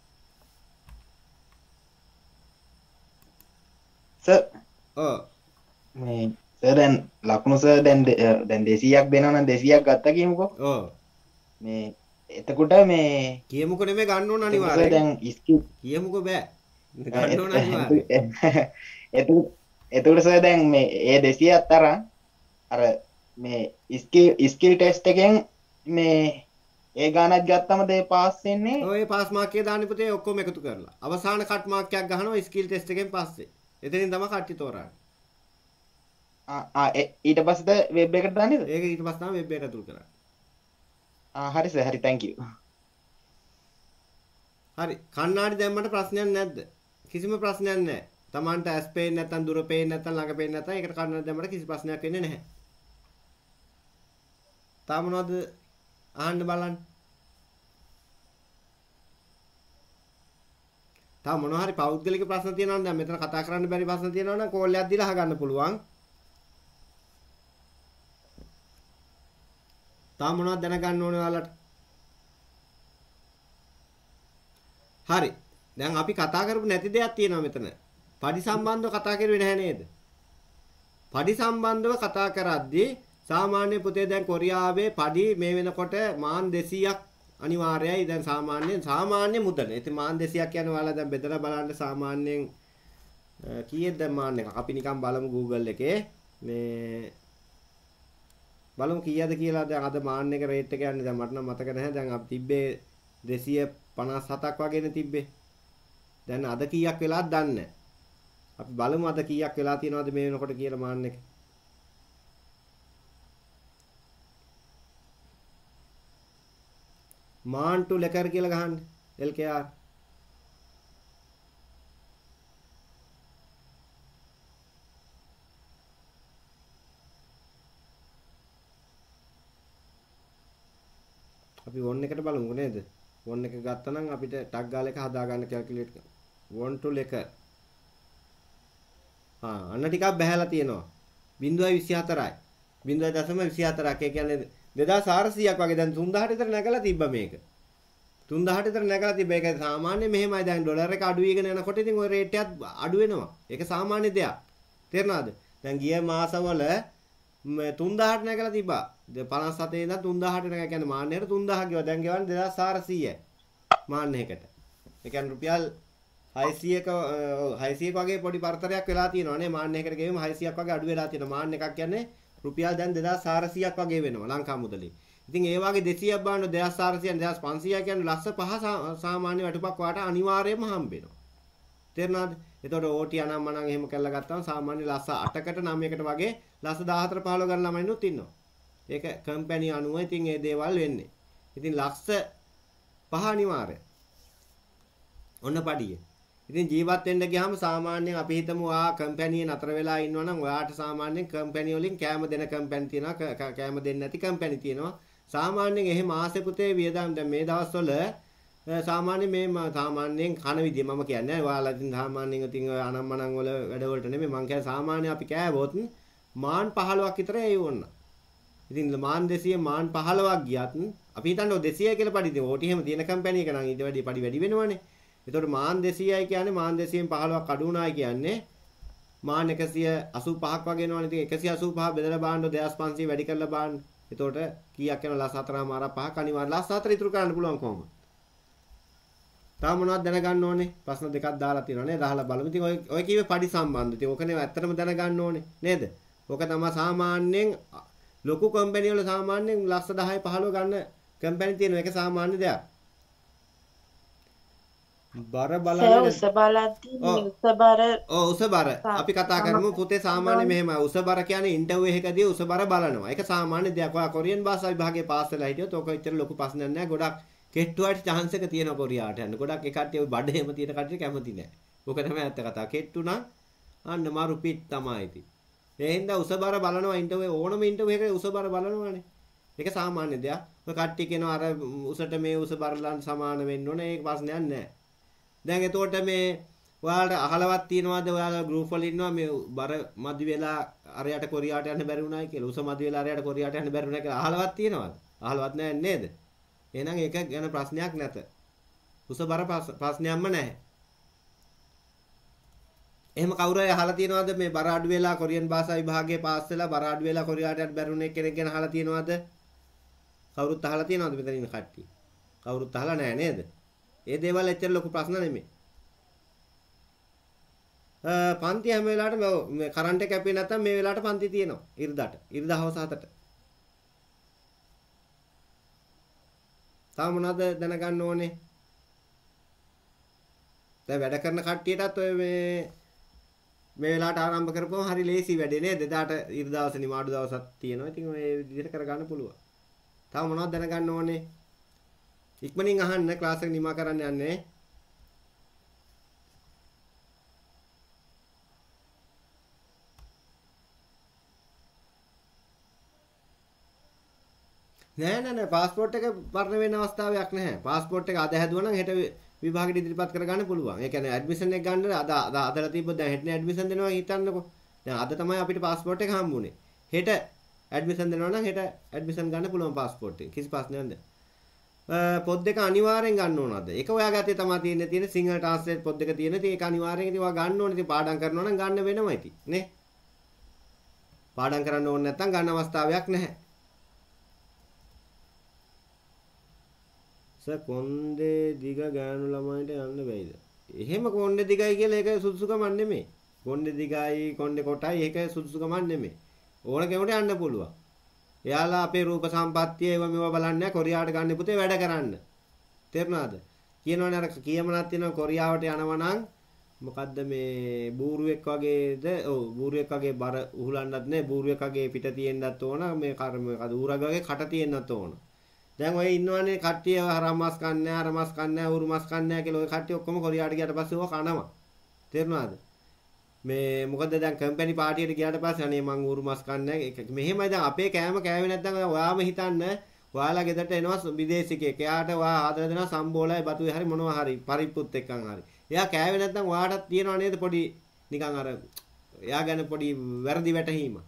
සර් ඔව් මේ සර් දැන් ලකුණු සර් දැන් දැන් දෙසීයක් දෙනවා නම් දෙසීයක් ගත්තා කියමුකෝ. ඔව් මේ එතකොට මේ කියමුකෝ නෙමෙයි ගන්න ඕන අනිවාර්යයෙන්. දැන් ස්කිල් කියමුකෝ බෑ. ගන්න ඕන අනිවාර්යයෙන්. එතකොට එතකොට සර් දැන් මේ ඒ දෙසීයත් අරන් අර මේ ස්කිල් ස්කිල් ටෙස්ට් එකෙන් මේ ඒ ගානක් ගත්තම දේ පාස් වෙන්නේ. ඔය පාස් මාක් එක දාන්න පුතේ ඔක්කොම එකතු කරලා. අවසාන කට් මාක් එකක් ගහනවා ස්කිල් ටෙස්ට් එකෙන් පස්සේ. එතනින් තමයි කට්ටිය තෝරන්නේ. ආ ආ ඊට පස්සේද වෙබ් එකට දාන්නේද? ඒක ඊට පස්සේ තමයි වෙබ් එකට ඇතුල් කරන්නේ. ආ හරි සර් හරි thank you. හරි. කන්නාඩි දැම්මට ප්‍රශ්නයක් නැද්ද? කිසිම ප්‍රශ්නයක් නැහැ. Tamanට ඇස් පේන්නේ නැත්නම් දුර පේන්නේ නැත්නම් ළඟ පේන්නේ නැත්නම් ඒකට කන්නාඩි දැම්මට කිසි ප්‍රශ්නයක් වෙන්නේ නැහැ. තාම මොනවද අහන්න බලන්න. තව මොනවා හරි පෞද්ගලික ප්‍රශ්න තියෙනවා නම් දැන් මෙතන කතා කරන්න බැරි ප්‍රශ්න තියෙනවා නම් කෝල් එකක් දීලා අහගන්න පුළුවන්. තව මොනවද දැනගන්න ඕනේ ඔයාලට? හරි. දැන් අපි කතා කරපු නැති දෙයක් තියෙනවා මෙතන. පඩි සම්බන්ධව කතා කරුවේ නැහැ නේද? පඩි සම්බන්ධව කතා කරද්දී සාමාන්‍ය පුතේ දැන් කොරියාවේ පඩි මේ වෙනකොට මාන් දෙසීයක් අනිවාර්යයි. දැන් සාමාන්‍යයෙන් සාමාන්‍ය මුදල. ඉතින් මාන් දෙසීයක් කියන්නේ ඔයාලා දැන් බෙදලා බලන්න සාමාන්‍යයෙන් කීයද දැන් මාන් එක. අපි නිකන් බලමු Google එකේ. මේ බලමු කීයද කියලා. දැන් අද මාන් එක රේට් එක යන්නේ දැන් මට නම් මතක නැහැ. දැන් අපි තිබ්බේ දෙසිය පනස් හතක් වගේනේ තිබ්බේ. දැන් අද කීයක් වෙලාද දන්නේ නැහැ. අපි බලමු අද කීයක් වෙලා තියෙනවද මේ වෙනකොට කියලා මාන් එක. මාන් ටු ලෙකර් කියලා ගහන්න. L K R. අපි වොන් එකට බලමුකෝ නේද? වොන් එක ගත්තා නම් අපිට ටග් ගාල එක හදා ගන්න කැල්කියුලේට් කරන්න. වොන් ටු ලෙකර්. ආ අන්න ටිකක් බහැලා තියෙනවා. බිංදුවයි විසි හතරයි. බිංදුවයි දශම විසි හතරක්. ඒ කියන්නේ දෙදාස් හාරසියයක් වගේ දැන් තුන්දාහට විතර නැගලා තිබ්බා මේක. තුන්දාහට විතර නැගලා තිබ්බා. ඒක සාමාන්‍ය මෙහෙමයි. දැන් ඩොලර් එක අඩු වෙගෙන යනකොට ඉතින් ওই රේට් එකත් අඩු වෙනවා. ඒක සාමාන්‍ය දෙයක්. තේරුණාද? දැන් ගිය මාසවල තුන්දාහට නැගලා තිබ්බා. පනස් හතේ ඉඳන් තුන්දාහට නැගලා කියන්නේ මාන්නේට තුන්දාහ ගියා. දැන් ගෙවන්නේ දෙදාස් හාරසීයයි. මාන්නේකට. ඒ කියන්නේ රුපියල් හයසීයක හයසීයක වගේ පොඩි පරතරයක් වෙලා තියෙනවා නේ. මාන්නේකට ගෙවීම හයසීයක් වගේ අඩු වෙලා තියෙනවා. මාන්න එකක් කියන්නේ රුපියල් දැන් දෙදාස් හාරසීයක් වගේ වෙනවා ලංකා මුදලේ. ඉතින් ඒ වගේ දෙසීයක් බලන්න දෙදාස් හාරසියයක් දෙදාස් පන්සීයක් කියන්නේ ලක්ෂ පහ සාමාන්‍ය වැටුපක් වාට අනිවාර්යයෙන්ම හම්බෙනවා. තේරුණාද? එතකොට ඕටි අනම් මනම් එහෙම කරලා ගත්තාම සාමාන්‍ය ලක්ෂ අටකට නවයකට වගේ ලක්ෂ දාහතර පහළොව ගන්න ළමයිනුත් ඉන්නවා. ඒක කම්පැනි අනුව ඉතින් ඒ දේවල් වෙන්නේ. ඉතින් ලක්ෂ පහ අනිවාර්යයි. ඔන්න පඩිය. ඉතින් ජීවත් වෙන්න ගියාම සාමාන්‍යයෙන් අපි හිතමු ආ කම්පැනියේ නතර වෙලා ඉන්නවා නම් ඔයාට සාමාන්‍යයෙන් කම්පැනි වලින් කෑම දෙන කම්පැනි තියෙනවා කෑම දෙන්නේ නැති කම්පැනි තියෙනවා. සාමාන්‍යයෙන් එහෙම ආසෙ පුතේ වියදම් දැන් මේ දවස්වල සාමාන්‍ය මේ සාමාන්‍යයෙන් කන විදිය මම කියන්නේ ඔයාලා ඉතින් සාමාන්‍යයෙන් ඉතින් අනම්මනම් වල වැඩ වලට නෙමෙයි මං කියන්නේ සාමාන්‍ය අපි කෑවොත් මාන් පහළොවක් විතර ඒ වොන්න. ඉතින් මාන් දෙසිය මාන් පහළොවක් ගියත් අපි හිතන්නේ දෙසිය කියලා පඩි දෙමු. ඕටි එහෙම තියෙන කම්පැනි එක නම් ඊට වැඩි පඩි වැඩි වෙනවනේ. එතකොට මාන් දෙසීයයි කියන්නේ මාන් දෙසීයෙන් පහළොවක් අඩු වුණායි කියන්නේ මාන් එකසිය අසූ පහක් වගේ එනවනේ. ඉතින් එකසිය අසූ පහ බෙදලා බලන්න දෙදාස් පන්සීය වැඩි කරලා බලන්න. එතකොට කීයක් යන ලස් හතරමාර පහක් අනිවාර්ය ලස් හතර ඉතුරු කරන්න පුළුවන් කොහොමද? තාම මොනවද දැනගන්න ඕනේ? ප්‍රශ්න දෙකක් දාලා තියෙනවා නේද? අහලා බලමු. ඉතින් ඔය ඔය කීවේ පඩි සම්බන්ධ. ඉතින් ඕකනේ ඇත්තටම දැනගන්න ඕනේ නේද? ඕක තමයි සාමාන්‍යයෙන් ලොකු කම්පැනි වල සාමාන්‍යයෙන් ලක්ෂ දහය පහළොව ගන්න කම්පැනි තියෙන එක සාමාන්‍ය දෙයක්. බර බලන්නේ උස බලද්දී උස බර ඔව් උස බර අපි කතා කරමු පුතේ සාමාන්‍ය මෙහෙම උස බර කියන්නේ ඉන්ටර්විව් එකකදී උස බර බලනවා. ඒක සාමාන්‍ය දෙයක්. ඔයා කොරියන් භාෂා විභාගයේ පාස් වෙලා හිටියොත් ඕක ඉතර ලොකු ප්‍රශ්නයක් නෑ. ගොඩක් කෙට්ටුවට chance එක තියෙනවා කොරියාවට යන්න. ගොඩක් ඒ කට්ටිය ওই බඩ එහෙම තියෙන කට්ටිය කැමති නෑ. ඕක තමයි ඇත්ත කතාව. කෙට්ටු නම් අන්න මාරු පිට තමයි ඉතින්. ඒ හින්දා උස බර බලනවා ඉන්ටර්විව් ඕනම ඉන්ටර්විව් එකේ උස බර බලනවානේ. ඒක සාමාන්‍ය දෙයක්. ඔය කට්ටිය කියනවා අර උසට මේ උස බරලන් සමාන වෙන්න ඕනේ. ඒක ප්‍රශ්නයක් නෑ. දැන් එතකොට මේ ඔයාලට අහලවත් තියනවාද ඔයාලා ගෲප් වල ඉන්නවා මේ බර මදි වෙලා අරයට කොරියාට යන්න බැරි වුණායි කියලා. උස මදි වෙලා අරයට කොරියාට යන්න බැරි වුණා කියලා අහලවත් තියනවාද? අහලවත් නැහැ නේද? එහෙනම් ඒක ගැන ප්‍රශ්නයක් නැත. උස බර ප්‍රශ්නයක්ම නැහැ. එහෙම කවුරු හරි අහලා තියනවාද මේ බර අඩු වෙලා කොරියන් භාෂා විභාගයේ පාස් වෙලා බර අඩු වෙලා කොරියාට යන්න බැරි වුණේ කෙනෙක් ගැන අහලා තියනවාද? කවුරුත් අහලා තියනවාද මෙතන ඉන්න කට්ටිය? කවුරුත් අහලා නැහැ නේද? ඒ දේවල් එච්චර ලොකු ප්‍රශ්න නෙමෙයි. අ පන්ති හැම වෙලාවටම මේ කරන්ට් එක කැපේ නැත්නම් මේ වෙලාවට පන්ති තියෙනවා. ඉරිදාට. ඉරිදා හවස හතට. තාම මොනවද දැනගන්න ඕනේ? දැන් වැඩ කරන කට්ටියටත් ඔය මේ මේ වෙලාවට ආරම්භ කරපුවම හරි ලේසි වැඩේ නේද? එදාට ඉරිදා දවසේ නිමාඩු දවසක් තියෙනවා. ඉතින් ඔය විදිහට කරගන්න පුළුවන්. තාම මොනවද දැනගන්න ඕනේ? ඉක්මනින් අහන්න ක්ලාස් එක නිමා කරන්න යන්නේ. නෑ නෑ නෑ પાස්පෝර්ට් එක පරණ වෙන අවස්ථාවක් නැහැ. પાස්පෝර්ට් එක අද හැදුවා නම් හෙට විභාගෙට ඉදිරිපත් කරගන්න පුළුවන්. ඒ කියන්නේ ඇඩ්මිෂන් එක ගන්න අද අද අදලා තිබ්බොත් දැන් හෙටනේ ඇඩ්මිෂන් දෙනවා හිතන්නකෝ. දැන් අද තමයි අපිට પાස්පෝර්ට් එක හම්බුනේ. හෙට ඇඩ්මිෂන් දෙනවා නම් හෙට ඇඩ්මිෂන් ගන්න පුළුවන් પાස්පෝර්ට් එක. කිසි ප්‍රශ්නයක් නැහැ. පොත් දෙක අනිවාර්යෙන් ගන්න ඕනද? ඒක ඔයාගේ අතේ තමයි තියෙන්නේ තියෙන සිංහල ට්‍රාන්ස්ලේට් පොත් දෙක තියෙන. ඉතින් ඒක අනිවාර්යෙන් ඉතින් ඔයා ගන්න ඕනේ. ඉතින් පාඩම් කරනවා නම් ගන්න වෙනවා ඉතින් නේ. පාඩම් කරන්න ඕනේ නැත්නම් ගන්න අවස්ථාවක් නැහැ. සර් කොණ්ඩේ දිග ගෑනු ළමයින්ට යන්න බැයිද? එහෙම කොණ්ඩේ දිගයි කියලා ඒක සුදුසුකමක් නෙමෙයි. කොණ්ඩේ දිගයි කොණ්ඩේ කොටයි ඒක සුදුසුකමක් නෙමෙයි. ඕන කෙනෙකුට යන්න පුළුවන්. එයාලා අපේ රූප සම්පත්තිය ඒව මේව බලන්නේ කොරියාවට ගන්න පුතේ වැඩ කරන්න. තේරුණාද? කියනවනේ අර කියමනක් තියෙනවා කොරියාවට යනවා නම් මොකද්ද මේ බූරුවෙක් වගේද? ඔව් බූරුවෙක් වගේ බර උහුලන්නත් නෑ. බූරුවෙක් වගේ පිට තියෙන්නත් ඕන. මේ කර්ම මොකද ඌරග වගේ කට තියෙන්නත් ඕන. දැන් ඔය ඉන්නවනේ කට්ටිය හරමස් කන්නේ අරමස් කන්නේ උරුමස් කන්නේ කියලා ඔය කට්ටිය ඔක්කොම කොරියාවට ගියාට පස්සේ ඕක කනවා. තේරුණාද? මේ මොකද දැන් කම්පැනි පාටියට ගියාට පස්සේ අනේ මං උරුමස් කන්නේ මෙහෙමයි දැන් අපේ කෑම කෑවේ නැත්නම් ඔයාම හිතන්න ඔයාලා ගෙදරට එනවා විදේශිකයෙක්. එයාට ඔයා ආදර දෙනවා සම්බෝලයි බතුයි හරි මොනවා හරි පරිප්පුත් එක්කන් හරි. එයා කෑවේ නැත්නම් ඔයාටත් තියනවා නේද පොඩි නිකන් අර එයා ගැන පොඩි වැරදි වැටහීමක්.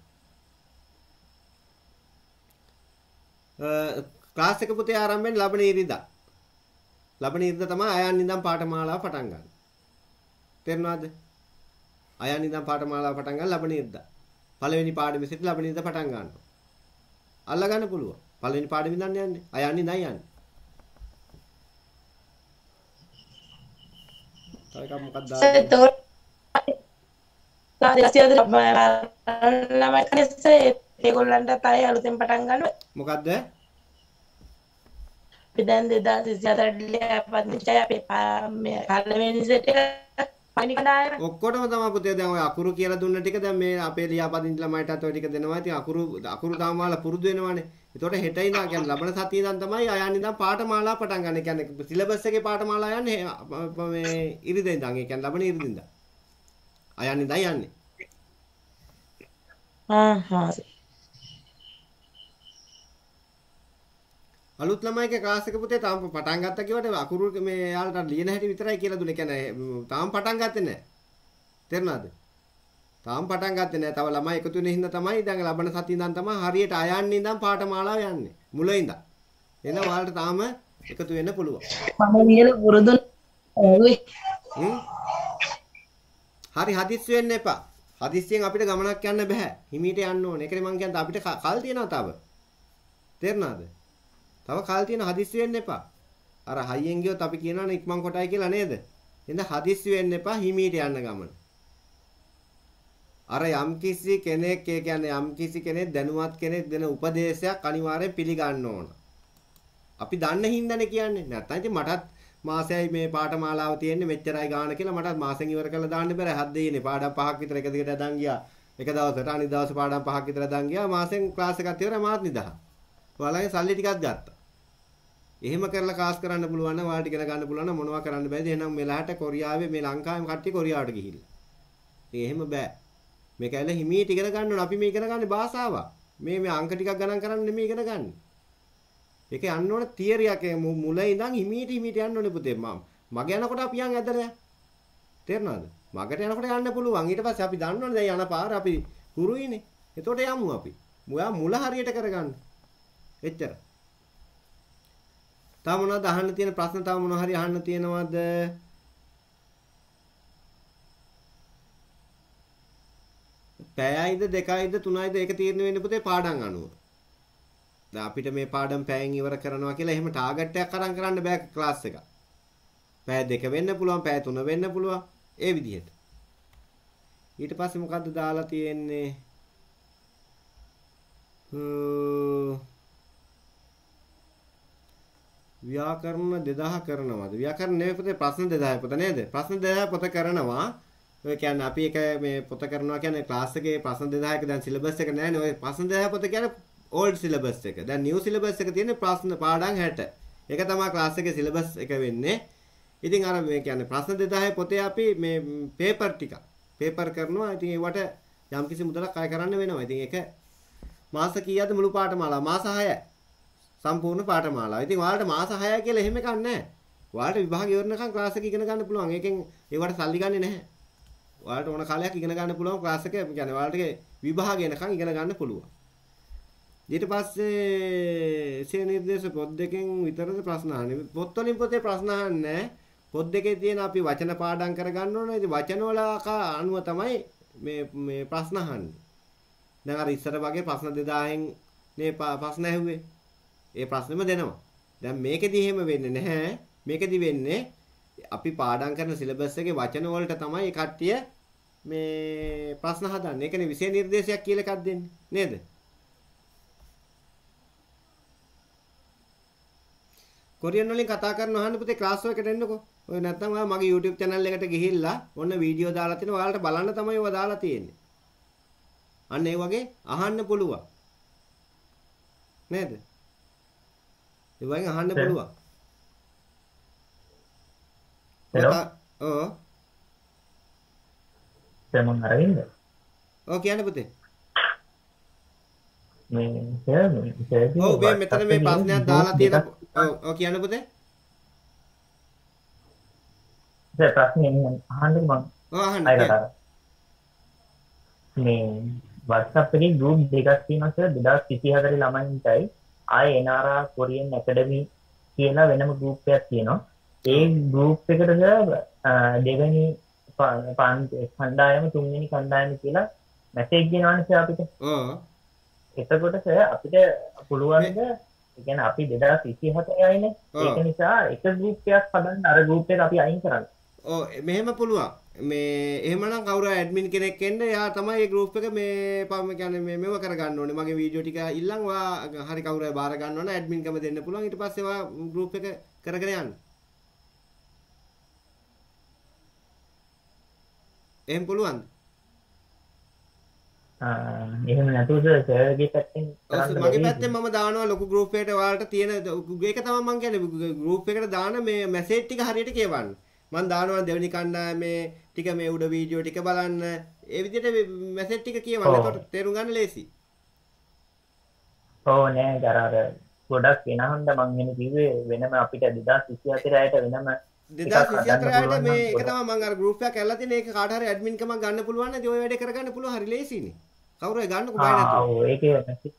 ක්ලාස් එක පුතේ ආරම්භ වෙන්නේ ලබන ඉරිදා. ලබන ඉරිදා තමයි අයන් ඉඳන් පාඨමාලාව පටන් ගන්න. තේරුණාද? අයන් ඉඳන් පාඨමාලාව පටන් ගන්න ලබන ඉරිදා. පළවෙනි පාඩමේ සිට ලබන ඉරිදා පටන් ගන්නවා. අල්ලා ගන්න පුළුවන්. පළවෙනි පාඩමේ ඉඳන් යන්නේ. අයන් ඉඳන් යන්නේ. තව එකක් මොකක්ද දාන්නේ? ඒගොල්ලන්ට තයි අලුතෙන් පටන් ගන්නවා. මොකද්ද? අපි දැන් දෙදාස් විසිහතරට ලියාපදිංචි අපේ මේ පළවෙනි සෙට් එක පළවෙනි කණ්ඩායම ඔක්කොටම තමයි පුතේ දැන් ඔය අකුරු කියලා දුන්න ටික දැන් මේ අපේ ලියාපදිංචි ළමයිටත් ඔය ටික දෙනවා. ඉතින් අකුරු අකුරු තාමාලා පුරුදු වෙනවානේ. ඒතකොට හෙට ඉඳන් කියන්නේ ලබන සතියේ ඉඳන් තමයි අයන් ඉඳන් පාඨමාලා පටන් ගන්න. කියන්නේ සිලබස් එකේ පාඨමාලා යන්නේ මේ ඉරිදා ඉඳන්. ඒ කියන්නේ ලබන ඉරිදා ඉඳන්. අයන් ඉඳන් යන්නේ. ආ හා අලුත් ළමයිගේ ක්ලාස් එක පුතේ තාම පටන් ගත්තා කියවට අකුරු මේ යාළුවට ලියන හැටි විතරයි කියලා දුන්නේ. කියන්නේ තාම පටන් ගත්තේ නැහැ. තේරුණාද? තාම පටන් ගත්තේ නැහැ. තව ළමයි එකතු වෙන හින්දා තමයි දැන් ලබන සතිය ඉඳන් තමයි හරියට අයන්නේ ඉඳන් පාඨමාලාව යන්නේ. මුල ඉඳන්. එහෙනම් ඔයාලට තාම එකතු වෙන්න පුළුවන්. මම නියල පුරුදු හරි හදිස්සි වෙන්න එපා. හදිස්සියෙන් අපිට ගමනක් යන්න බෑ. හිමීට යන්න ඕනේ. ඒකනේ මං කියන්නේ අපිට කල් තියෙනවා තව. තේරුණාද? තව කල් තියෙන හදිස්සි වෙන්න එපා. අර හයියෙන් ගියොත් අපි කියනවනේ ඉක්මන් කොටයි කියලා නේද? එහෙනම් හදිස්සි වෙන්න එපා හිමීට යන්න ගමන. අර යම්කිසි කෙනෙක් ඒ කියන්නේ යම්කිසි කෙනෙක් දැනුවත් කෙනෙක් දෙන උපදේශයක් අනිවාර්යෙන් පිළිගන්න ඕන. අපි දන්න හින්දානේ කියන්නේ. නැත්නම් ඉතින් මටත් මාසෙයි මේ පාඨමාලාව තියෙන්නේ මෙච්චරයි ගාන කියලා මටත් මාසෙන් ඉවර කරලා දාන්න බෑ. හත් දෙයිනේ පාඩම් පහක් විතර එක දිගට අදන් ගියා. එක දවසකට අනිත් දවසේ පාඩම් පහක් විතර අදන් ගියා. මාසෙන් ක්ලාස් එකක් ඉවරයි මාත් නිදහස්. ඔයාලගේ සල්ලි ටිකක් ගත්තා. එහෙම කරලා කාස් කරන්න පුළුවන් නම් ඔයාලට ඉගෙන ගන්න පුළුවන් නම් මොනවා කරන්න බෑද? එහෙනම් මෙලහට කොරියාවේ මේ ලංකාවේම කට්ටිය කොරියාවට ගිහිල්ලා. ඉතින් එහෙම බෑ. මේක ඇල හිමීට ඉගෙන ගන්න ඕන. අපි මේ ඉගෙන ගන්නේ භාෂාවක්. මේ මේ අංක ටිකක් ගණන් කරන්න නෙමෙයි ඉගෙන ගන්න. ඒක යන්න ඕන තියරියක් මුල ඉඳන් හිමීට හිමීට යන්න ඕනේ පුතේ. මම මග යනකොට අපි යන් ඇදලා. තේරුණාද? මගට යනකොට යන්න පුළුවන්. ඊට පස්සේ අපි දන්නවනේ දැන් යන පාර අපි හුරුයිනේ. එතකොට යමු අපි. මොයා මුල හරියට කරගන්න. එච්චර. තව මොනවද අහන්න තියෙන ප්‍රශ්න? තව මොනවා හරි අහන්න තියෙනවද? පැයයිද දෙකයිද තුනයිද ඒක තීරණය වෙන්නේ පුතේ පාඩම් අනුව. දැන් අපිට මේ පාඩම් පැයෙන් ඉවර කරනවා කියලා එහෙම ටාගට් එකක් අරන් කරන්න බෑ ක්ලාස් එක. පැය දෙක වෙන්න පුළුවන්, පැය තුන වෙන්න පුළුවන්. ඒ විදිහට. ඊට පස්සේ මොකද්ද දාලා තියෙන්නේ? ව්‍යාකරණ දෙදාහ කරනවාද? ව්‍යාකරණ නෙවෙයි පුතේ ප්‍රශ්න දෙදාහ පොත නේද? ප්‍රශ්න දෙදාහ පොත කරනවා. ඔය කියන්නේ අපි එක මේ පොත කරනවා කියන්නේ ක්ලාස් එකේ ප්‍රශ්න දෙදාහක දැන් සිලබස් එක නැහැනේ. ඔය ප්‍රශ්න දෙදාහ පොත කියන්නේ ඕල්ඩ් සිලබස් එක. දැන් නිව් සිලබස් එක තියෙන්නේ ප්‍රශ්න පාඩම් හැට. ඒක තමයි ක්ලාස් එකේ සිලබස් එක වෙන්නේ. ඉතින් අර මේ කියන්නේ ප්‍රශ්න දෙදාහේ පොතේ අපි මේ පේපර් ටික පේපර් කරනවා. ඉතින් ඒවට යම්කිසි මුදලක් අය කරන්න වෙනවා. ඉතින් ඒක මාස කීයද මුළු පාඨමාලාව? මාස හයයි. සම්පූර්ණ පාඨමාලාව. ඉතින් ඔයාලට මාස හයයි කියලා එහෙම එකක් නැහැ. ඔයාලට විභාගය ඉවරනකම් ක්ලාස් එක ඉගෙන ගන්න පුළුවන්. ඒකෙන් ඒවට සල්ලි ගන්නෙ නැහැ. ඔයාලට ඕන කාලයක් ඉගෙන ගන්න පුළුවන් ක්ලාස් එක. කියන්නේ ඔයාලට විභාගය එනකම් ඉගෙන ගන්න පුළුවන්. ඊට පස්සේ සේ නිර්දේශ පොත් දෙකෙන් විතරද ප්‍රශ්න අහන්නේ. පොත් වලින් පොතේ ප්‍රශ්න අහන්නේ. පොත් දෙකේ තියෙන අපි වචන පාඩම් කරගන්න ඕනේ. ඉතින් වචන වල අනුව තමයි මේ මේ ප්‍රශ්න අහන්නේ. දැන් අර ඉස්සර වගේ ප්‍රශ්න දෙදාහෙන් මේ ප්‍රශ්න ඇහුවේ. ඒ ප්‍රශ්නෙම දෙනවා. දැන් මේකෙදි එහෙම වෙන්නේ නැහැ. මේකෙදි වෙන්නේ අපි පාඩම් කරන සිලබස් එකේ වචන වලට තමයි ඒ කට්ටිය මේ ප්‍රශ්න හදන්නේ. ඒකනේ විෂය නිර්දේශයක් කියලා එකක් දෙන්නේ. නේද? කොරියන් වලින් කතා කරන අහන්න පුතේ ක්ලාස් එකකට එන්නකෝ. ඔය නැත්තම් ඔයා මගේ YouTube channel එකට ගිහිල්ලා ඔන්න වීඩියෝ දාලා තිනවා. ඔයාලට බලන්න තමයි ඔය දාලා තියෙන්නේ. අන්න ඒ වගේ අහන්න පුළුවන්. නේද? ඒ වගේ අහන්න පුළුවන්. hello ඔව්. තමන් අරින්ද? ඔව් කියන්න පුතේ. මේ සර් ඔව් මේ මෙතන මේ ප්‍රශ්නයක් දාලා තියෙන ඔව් ඔව් කියන්න පුතේ. සර් ප්‍රශ්නේ අහන්න මම. ඔව් අහන්න. මේ WhatsApp එකේ group දෙකක් තියෙනවා සර් දෙදාස් විසිහතර ළමයින්ටයි I N R R Korean academy කියලා වෙනම group එකක් තියෙනවා. ඒ group එකට දෙවෙනි කණ්ඩායම තුන්වෙනි කණ්ඩායම කියලා මැසේජ් ගෙනවන්නේ සර් අපිට. ඔව්. එතකොට සර් අපිට පුළුවන්ද ඒ කියන්නේ අපි දෙදාස් විසිහතර යයිනේ. ඒක නිසා එක group එකක් හදන්න අර group එක අපි අයින් කරන්න. ඔව් මෙහෙම පුළුවන්. මේ එහෙමනම් කවුරු ඇඩ්මින් කෙනෙක් එන්න එයා තමයි මේ group එක මේ පම කියන්නේ මේ මෙව කරගන්න ඕනේ. මගේ වීඩියෝ ටික ඉල්ලන් ඔයා හරි කවුරු හරි බාර ගන්න ඕන ඇඩ්මින් කම දෙන්න පුළුවන්. ඊට පස්සේ ඔයා group එක කරගෙන යන්න. එහෙම පුළුවන්ද? එහෙම නැතුව සර්ගේ පැත්තෙන් මගේ පැත්තෙන් මම දානවා ලොකු group එකට ඔයාලට තියෙන ඒක තමයි මම කියන්නේ group එකට දාන මේ මැසේජ් ටික හරියට කියවන්න. මම දානවා දෙවෙනි කණ්ඩායමේ ටික මේ උඩ වීඩියෝ ටික බලන්න. ඒ විදිහට මැසේජ් ටික කියවන්න. ඒකට තේරුම් ගන්න ලේසි. ඔව් නෑ අර ගොඩක් වෙනහන්ද මම එන්නේ කිව්වේ වෙනම අපිට දෙදාස් විසි හතරට වෙනම දෙදාස් විසි හතරට මේ ඒක තමයි මම අර group එකක් කරලා තියෙන ඒක කාට හරි ඇඩ්මින් කමක් ගන්න පුළුවන් නේද? ඔය වැඩේ කරගන්න පුළුවන් හරි ලේසිනේ. කවුරු හරි ගන්නකො බය නැතුව. ආ ඔව් ඒකේ මැසේජ්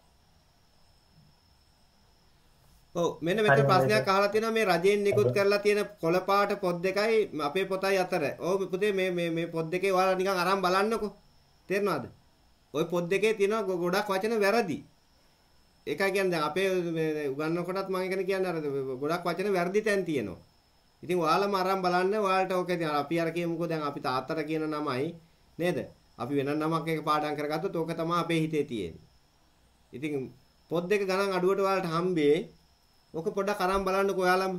ඔව් මෙන්න මෙතන ප්‍රශ්නයක් අහලා තියෙනවා මේ රජයෙන් නිකුත් කරලා තියෙන කොළපාට පොත් දෙකයි අපේ පොතයි අතර. ඔව් පුතේ මේ මේ මේ පොත් දෙකේ ඔයාලා නිකන් අරන් බලන්නකෝ. තේරෙනවද? ওই පොත් දෙකේ තියෙන ගොඩක් වචන වැරදි. ඒකයි කියන්නේ දැන් අපේ උගන්වනකොටත් මම කියන්නේ කියන්නේ අර ගොඩක් වචන වැරදි තැන් තියෙනවා. ඉතින් ඔයාලම අරන් බලන්න ඔයාලට ඕක ඉතින් අපි අර කියමුකෝ දැන් අපි තාත්තට කියන නමයි නේද? අපි වෙන නමක් එක පාඩම් කරගත්තොත් ඕක තමයි අපේ හිතේ තියෙන්නේ. ඉතින් පොත් දෙක ගණන් අඩුවට ඔයාලට හම්බේ. ඕක පොඩ්ඩක් අරන් බලන්නකෝ ඔයාලම.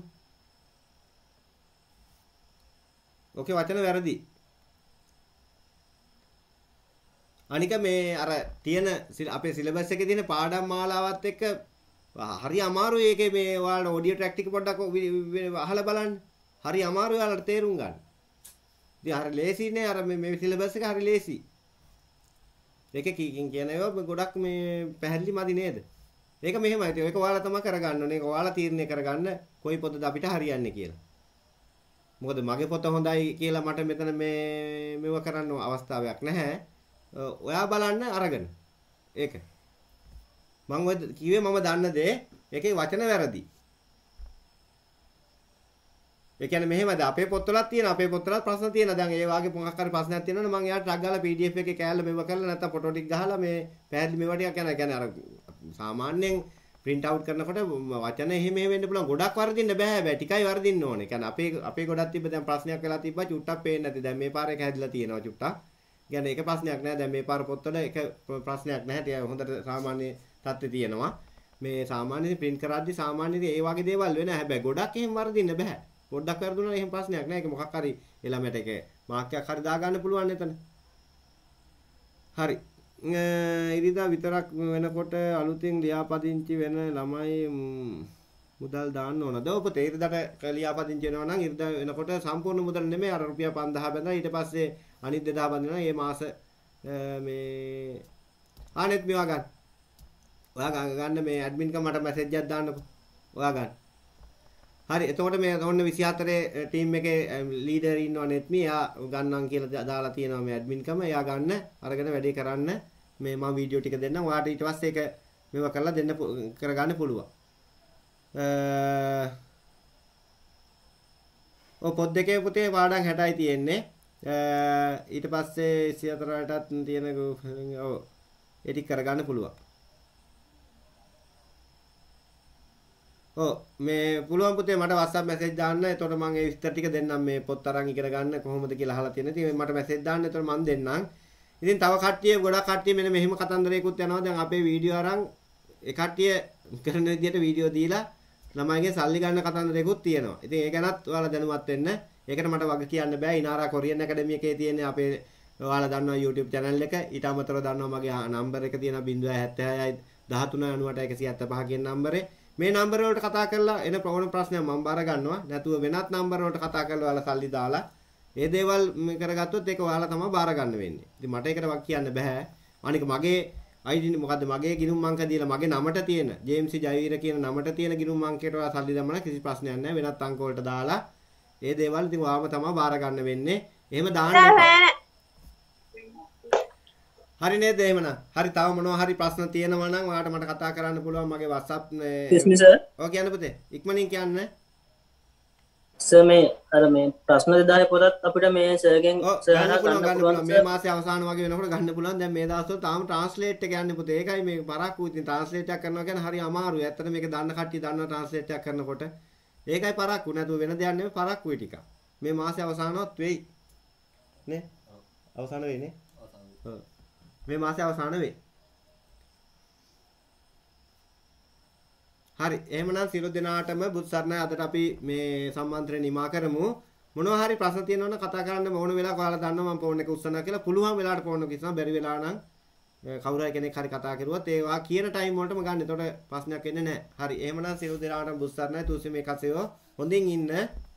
ඕකේ වචන වැරදි. අනික මේ අර තියෙන අපේ සිලබස් එකේ තියෙන පාඩම් මාලාවත් එක්ක හරි අමාරුයි ඒකේ මේ ඔයාලට ඔඩියෝ ට්‍රැක් ටික පොඩ්ඩක් අහලා බලන්න. හරි අමාරුයි ඔයාලට තේරුම් ගන්න. ඉතින් හරි ලේසි නේ අර මේ මේ සිලබස් එක හරි ලේසි. ඒකේ කීකින් කියන ඒවා ගොඩක් මේ පැහැදිලි මදි නේද? ඒක මෙහෙමයි. ඒක ඔයාලා තමයි කරගන්න ඕනේ. ඒක ඔයාලා තීරණය කරගන්න කොයි පොතද අපිට හරියන්නේ කියලා. මොකද මගේ පොත හොඳයි කියලා මට මෙතන මේ මෙව කරන්න අවස්ථාවක් නැහැ. ඔයා බලන්න අරගෙන. ඒක. මම ඔය කිව්වේ මම දන්න දේ ඒකේ වචන වැරදි. ඒ කියන්නේ මෙහෙමද අපේ පොත්වලත් තියෙන අපේ පොත්වලත් ප්‍රශ්න තියෙනවා. දැන් ඒ වාගේ මොකක් හරි ප්‍රශ්නයක් තියෙනවනේ මම එයාට ටග් ගාලා P D F එකේ කෑල්ල මෙව කරලා නැත්නම් ෆොටෝ ටික ගහලා මේ පැහැදිලි මේවා ටික කියන කියන්නේ අර සාමාන්‍යයෙන් print out කරනකොට වචන එහෙම එහෙම වෙන්න පුළුවන්. ගොඩක් වර්ධින්න බෑ හැබැයි ටිකයි වර්ධින්න ඕනේ. කියන්නේ අපේ අපේ ගොඩක් තිබ්බ දැන් ප්‍රශ්නයක් වෙලා තිබ්බා චුට්ටක් පේන්නේ නැති. දැන් මේ පාරේ එක හැදිලා තියෙනවා චුට්ටක්. කියන්නේ ඒක ප්‍රශ්නයක් නෑ. දැන් මේ පාර පොත්වල එක ප්‍රශ්නයක් නැහැ. ටික හොඳට සාමාන්‍ය තත්ත්වේ තියෙනවා. මේ සාමාන්‍යයෙන් print කරද්දි සාමාන්‍යයෙන් ඒ වගේ දේවල් වෙන හැබැයි ගොඩක් එහෙම වර්ධින්න බෑ. පොඩ්ඩක් වැරදුනා එහෙම ප්‍රශ්නයක් නෑ. ඒක මොකක් හරි එළමයට ඒක මාක්කයක් හරි දාගන්න පුළුවන් එතන. හරි. ඉරිදා විතරක් වෙනකොට අලුතින් ලියාපදිංචි වෙන ළමයි මුදල් දාන්න ඕනද? ඔව් පුතේ ඉරිදාට ලියාපදිංචි වෙනවා නම් ඉරිදා වෙනකොට සම්පූර්ණ මුදල් නෙමෙයි අර රුපියල් පන්දාහ බඳලා ඊට පස්සේ අනිත් දෙදාහ බඳිනවා. මේ මාස මේ ආනෙත් මේවා ගන්න. ඔයා ගන්න මේ ඇඩ්මින් කම මට මැසේජ් එකක් දාන්නකෝ. ඔයා ගන්න. හරි එතකොට මේ ඔන්න විසි හතරේ ටීම් එකේ ලීඩර් ඉන්නව නෙත් මේ එයා ගන්නම් කියලා දාලා තියෙනවා මේ ඇඩ්මින් කම. එයා ගන්න අරගෙන වැඩේ කරන්න. මේ මම වීඩියෝ ටික දෙන්නම්. ඔයාට ඊට පස්සේ ඒක මේව කරලා දෙන්න කරගන්න පුළුවන්. ඔය පොත් දෙකේ පුතේ පාඩම් හැටයි තියෙන්නේ. ඊට පස්සේ විසි හතරටත් තියෙන ඔව් ඒ ටික කරගන්න පුළුවන්. ඔව් මේ පුළුවන් පුතේ මට WhatsApp මැසේජ් දාන්න. එතකොට මම ඒ විස්තර ටික දෙන්නම් මේ පොත් අරන් ඉගෙන ගන්න කොහොමද කියලා අහලා තියෙන. ඉතින් මට මැසේජ් දාන්න. එතකොට මම දෙන්නම්. ඉතින් තව කට්ටිය ගොඩක් කට්ටිය මෙන්න මෙහෙම කතන්දරයකුත් යනවා. දැන් අපේ වීඩියෝ අරන් ඒ කට්ටිය කරන විදිහට වීඩියෝ දීලා ළමයිගේ සල්ලි ගන්න කතන්දරයකුත් තියෙනවා. ඉතින් ඒ ගැනත් ඔයාලා දැනුවත් වෙන්න. ඒකට මට වග කියන්න බෑ. ඉනාරා කොරියන් ඇකඩමි එකේ තියෙන අපේ ඔයාලා දන්නවා YouTube channel එක. ඊට අමතරව දන්නවා මගේ නම්බර් එක තියෙනවා ज़ीरो सात छह දහතුන අනූඅට එකසිය හතළිස් කියන නම්බරේ. මේ නම්බර වලට කතා කරලා එන ප්‍රවණ ප්‍රශ්නයක් මම බාර ගන්නවා. නැතුව වෙනත් නම්බර වලට කතා කරලා ඔයාලා සල්ලි දාලා ඒ දේවල් කරගත්තොත් ඒක ඔයාලා තමයි බාර ගන්න වෙන්නේ. ඉතින් මට ඒකට වක් කියන්න බෑ. අනික මගේ I D මොකද්ද මගේ ගිණුම් අංක දීලා මගේ නමට තියෙන ජේම්ස් ජයවීර කියන නමට තියෙන ගිණුම් අංකයට ඔයා සල්ලි දැම්මම කිසි ප්‍රශ්නයක් නැහැ. වෙනත් අංක වලට දාලා ඒ දේවල් ඉතින් ඔයාම තමයි බාර ගන්න වෙන්නේ. එහෙම දාන්න එපා. හරි නේද එහෙමනම්? හරි තව මොනවා හරි ප්‍රශ්න තියෙනවා නම් ඔයාලට මට කතා කරන්න පුළුවන් මගේ WhatsApp මේ කිස්මි සර්. ඔය කියන්න පුතේ. ඉක්මනින් කියන්න. සර් මේ අර මේ ප්‍රශ්න දෙදාහේ පොතත් අපිට මේ සර්ගෙන් සර් ගන්න පුළුවන් මේ මාසේ අවසාන වගේ වෙනකොට ගන්න පුළුවන්. දැන් මේ දවස්වල තාම ට්‍රාන්ස්ලේට් එක යන්නේ පුතේ. ඒකයි මේ පරක්කු. ඉතින් ට්‍රාන්ස්ලේට් එකක් කරනවා කියන්නේ හරි අමාරුයි. ඇත්තට මේක දන්න කට්ටිය දන්නවා ට්‍රාන්ස්ලේට් එකක් කරනකොට. ඒකයි පරක්කු. නැතුව වෙන දෙයක් නෙමෙයි පරක්කුයි ටික. මේ මාසේ අවසානවත් වෙයි නේ අවසාන වෙයි නේ ඔව් මේ මාසේ අවසාන වෙයි හරි එහෙමනම් සියලු දෙනාටම බුදු සරණයි අදට අපි මේ සම්මන්ත්‍රණය නිමා කරමු මොනවා හරි ප්‍රශ්න තියෙනවනම් කතා කරන්න ඕන වෙලාවක ඔයාලා දන්නවා මම ෆෝන් එක උස්සනවා කියලා පුළුවන් වෙලාවට ෆෝන් එක ඉස්සනවා බැරි වෙලා නම් කවුරු හරි කෙනෙක් හරි කතා කරුවත් ඒවා කියන ටයිම් වලටම ගන්න. එතකොට ප්‍රශ්නයක් එන්නේ නැහැ. හරි එහෙමනම් සියලු දෙනාටම බුදු සරණයි තුසි මේ කසයෝ හොඳින් ඉන්න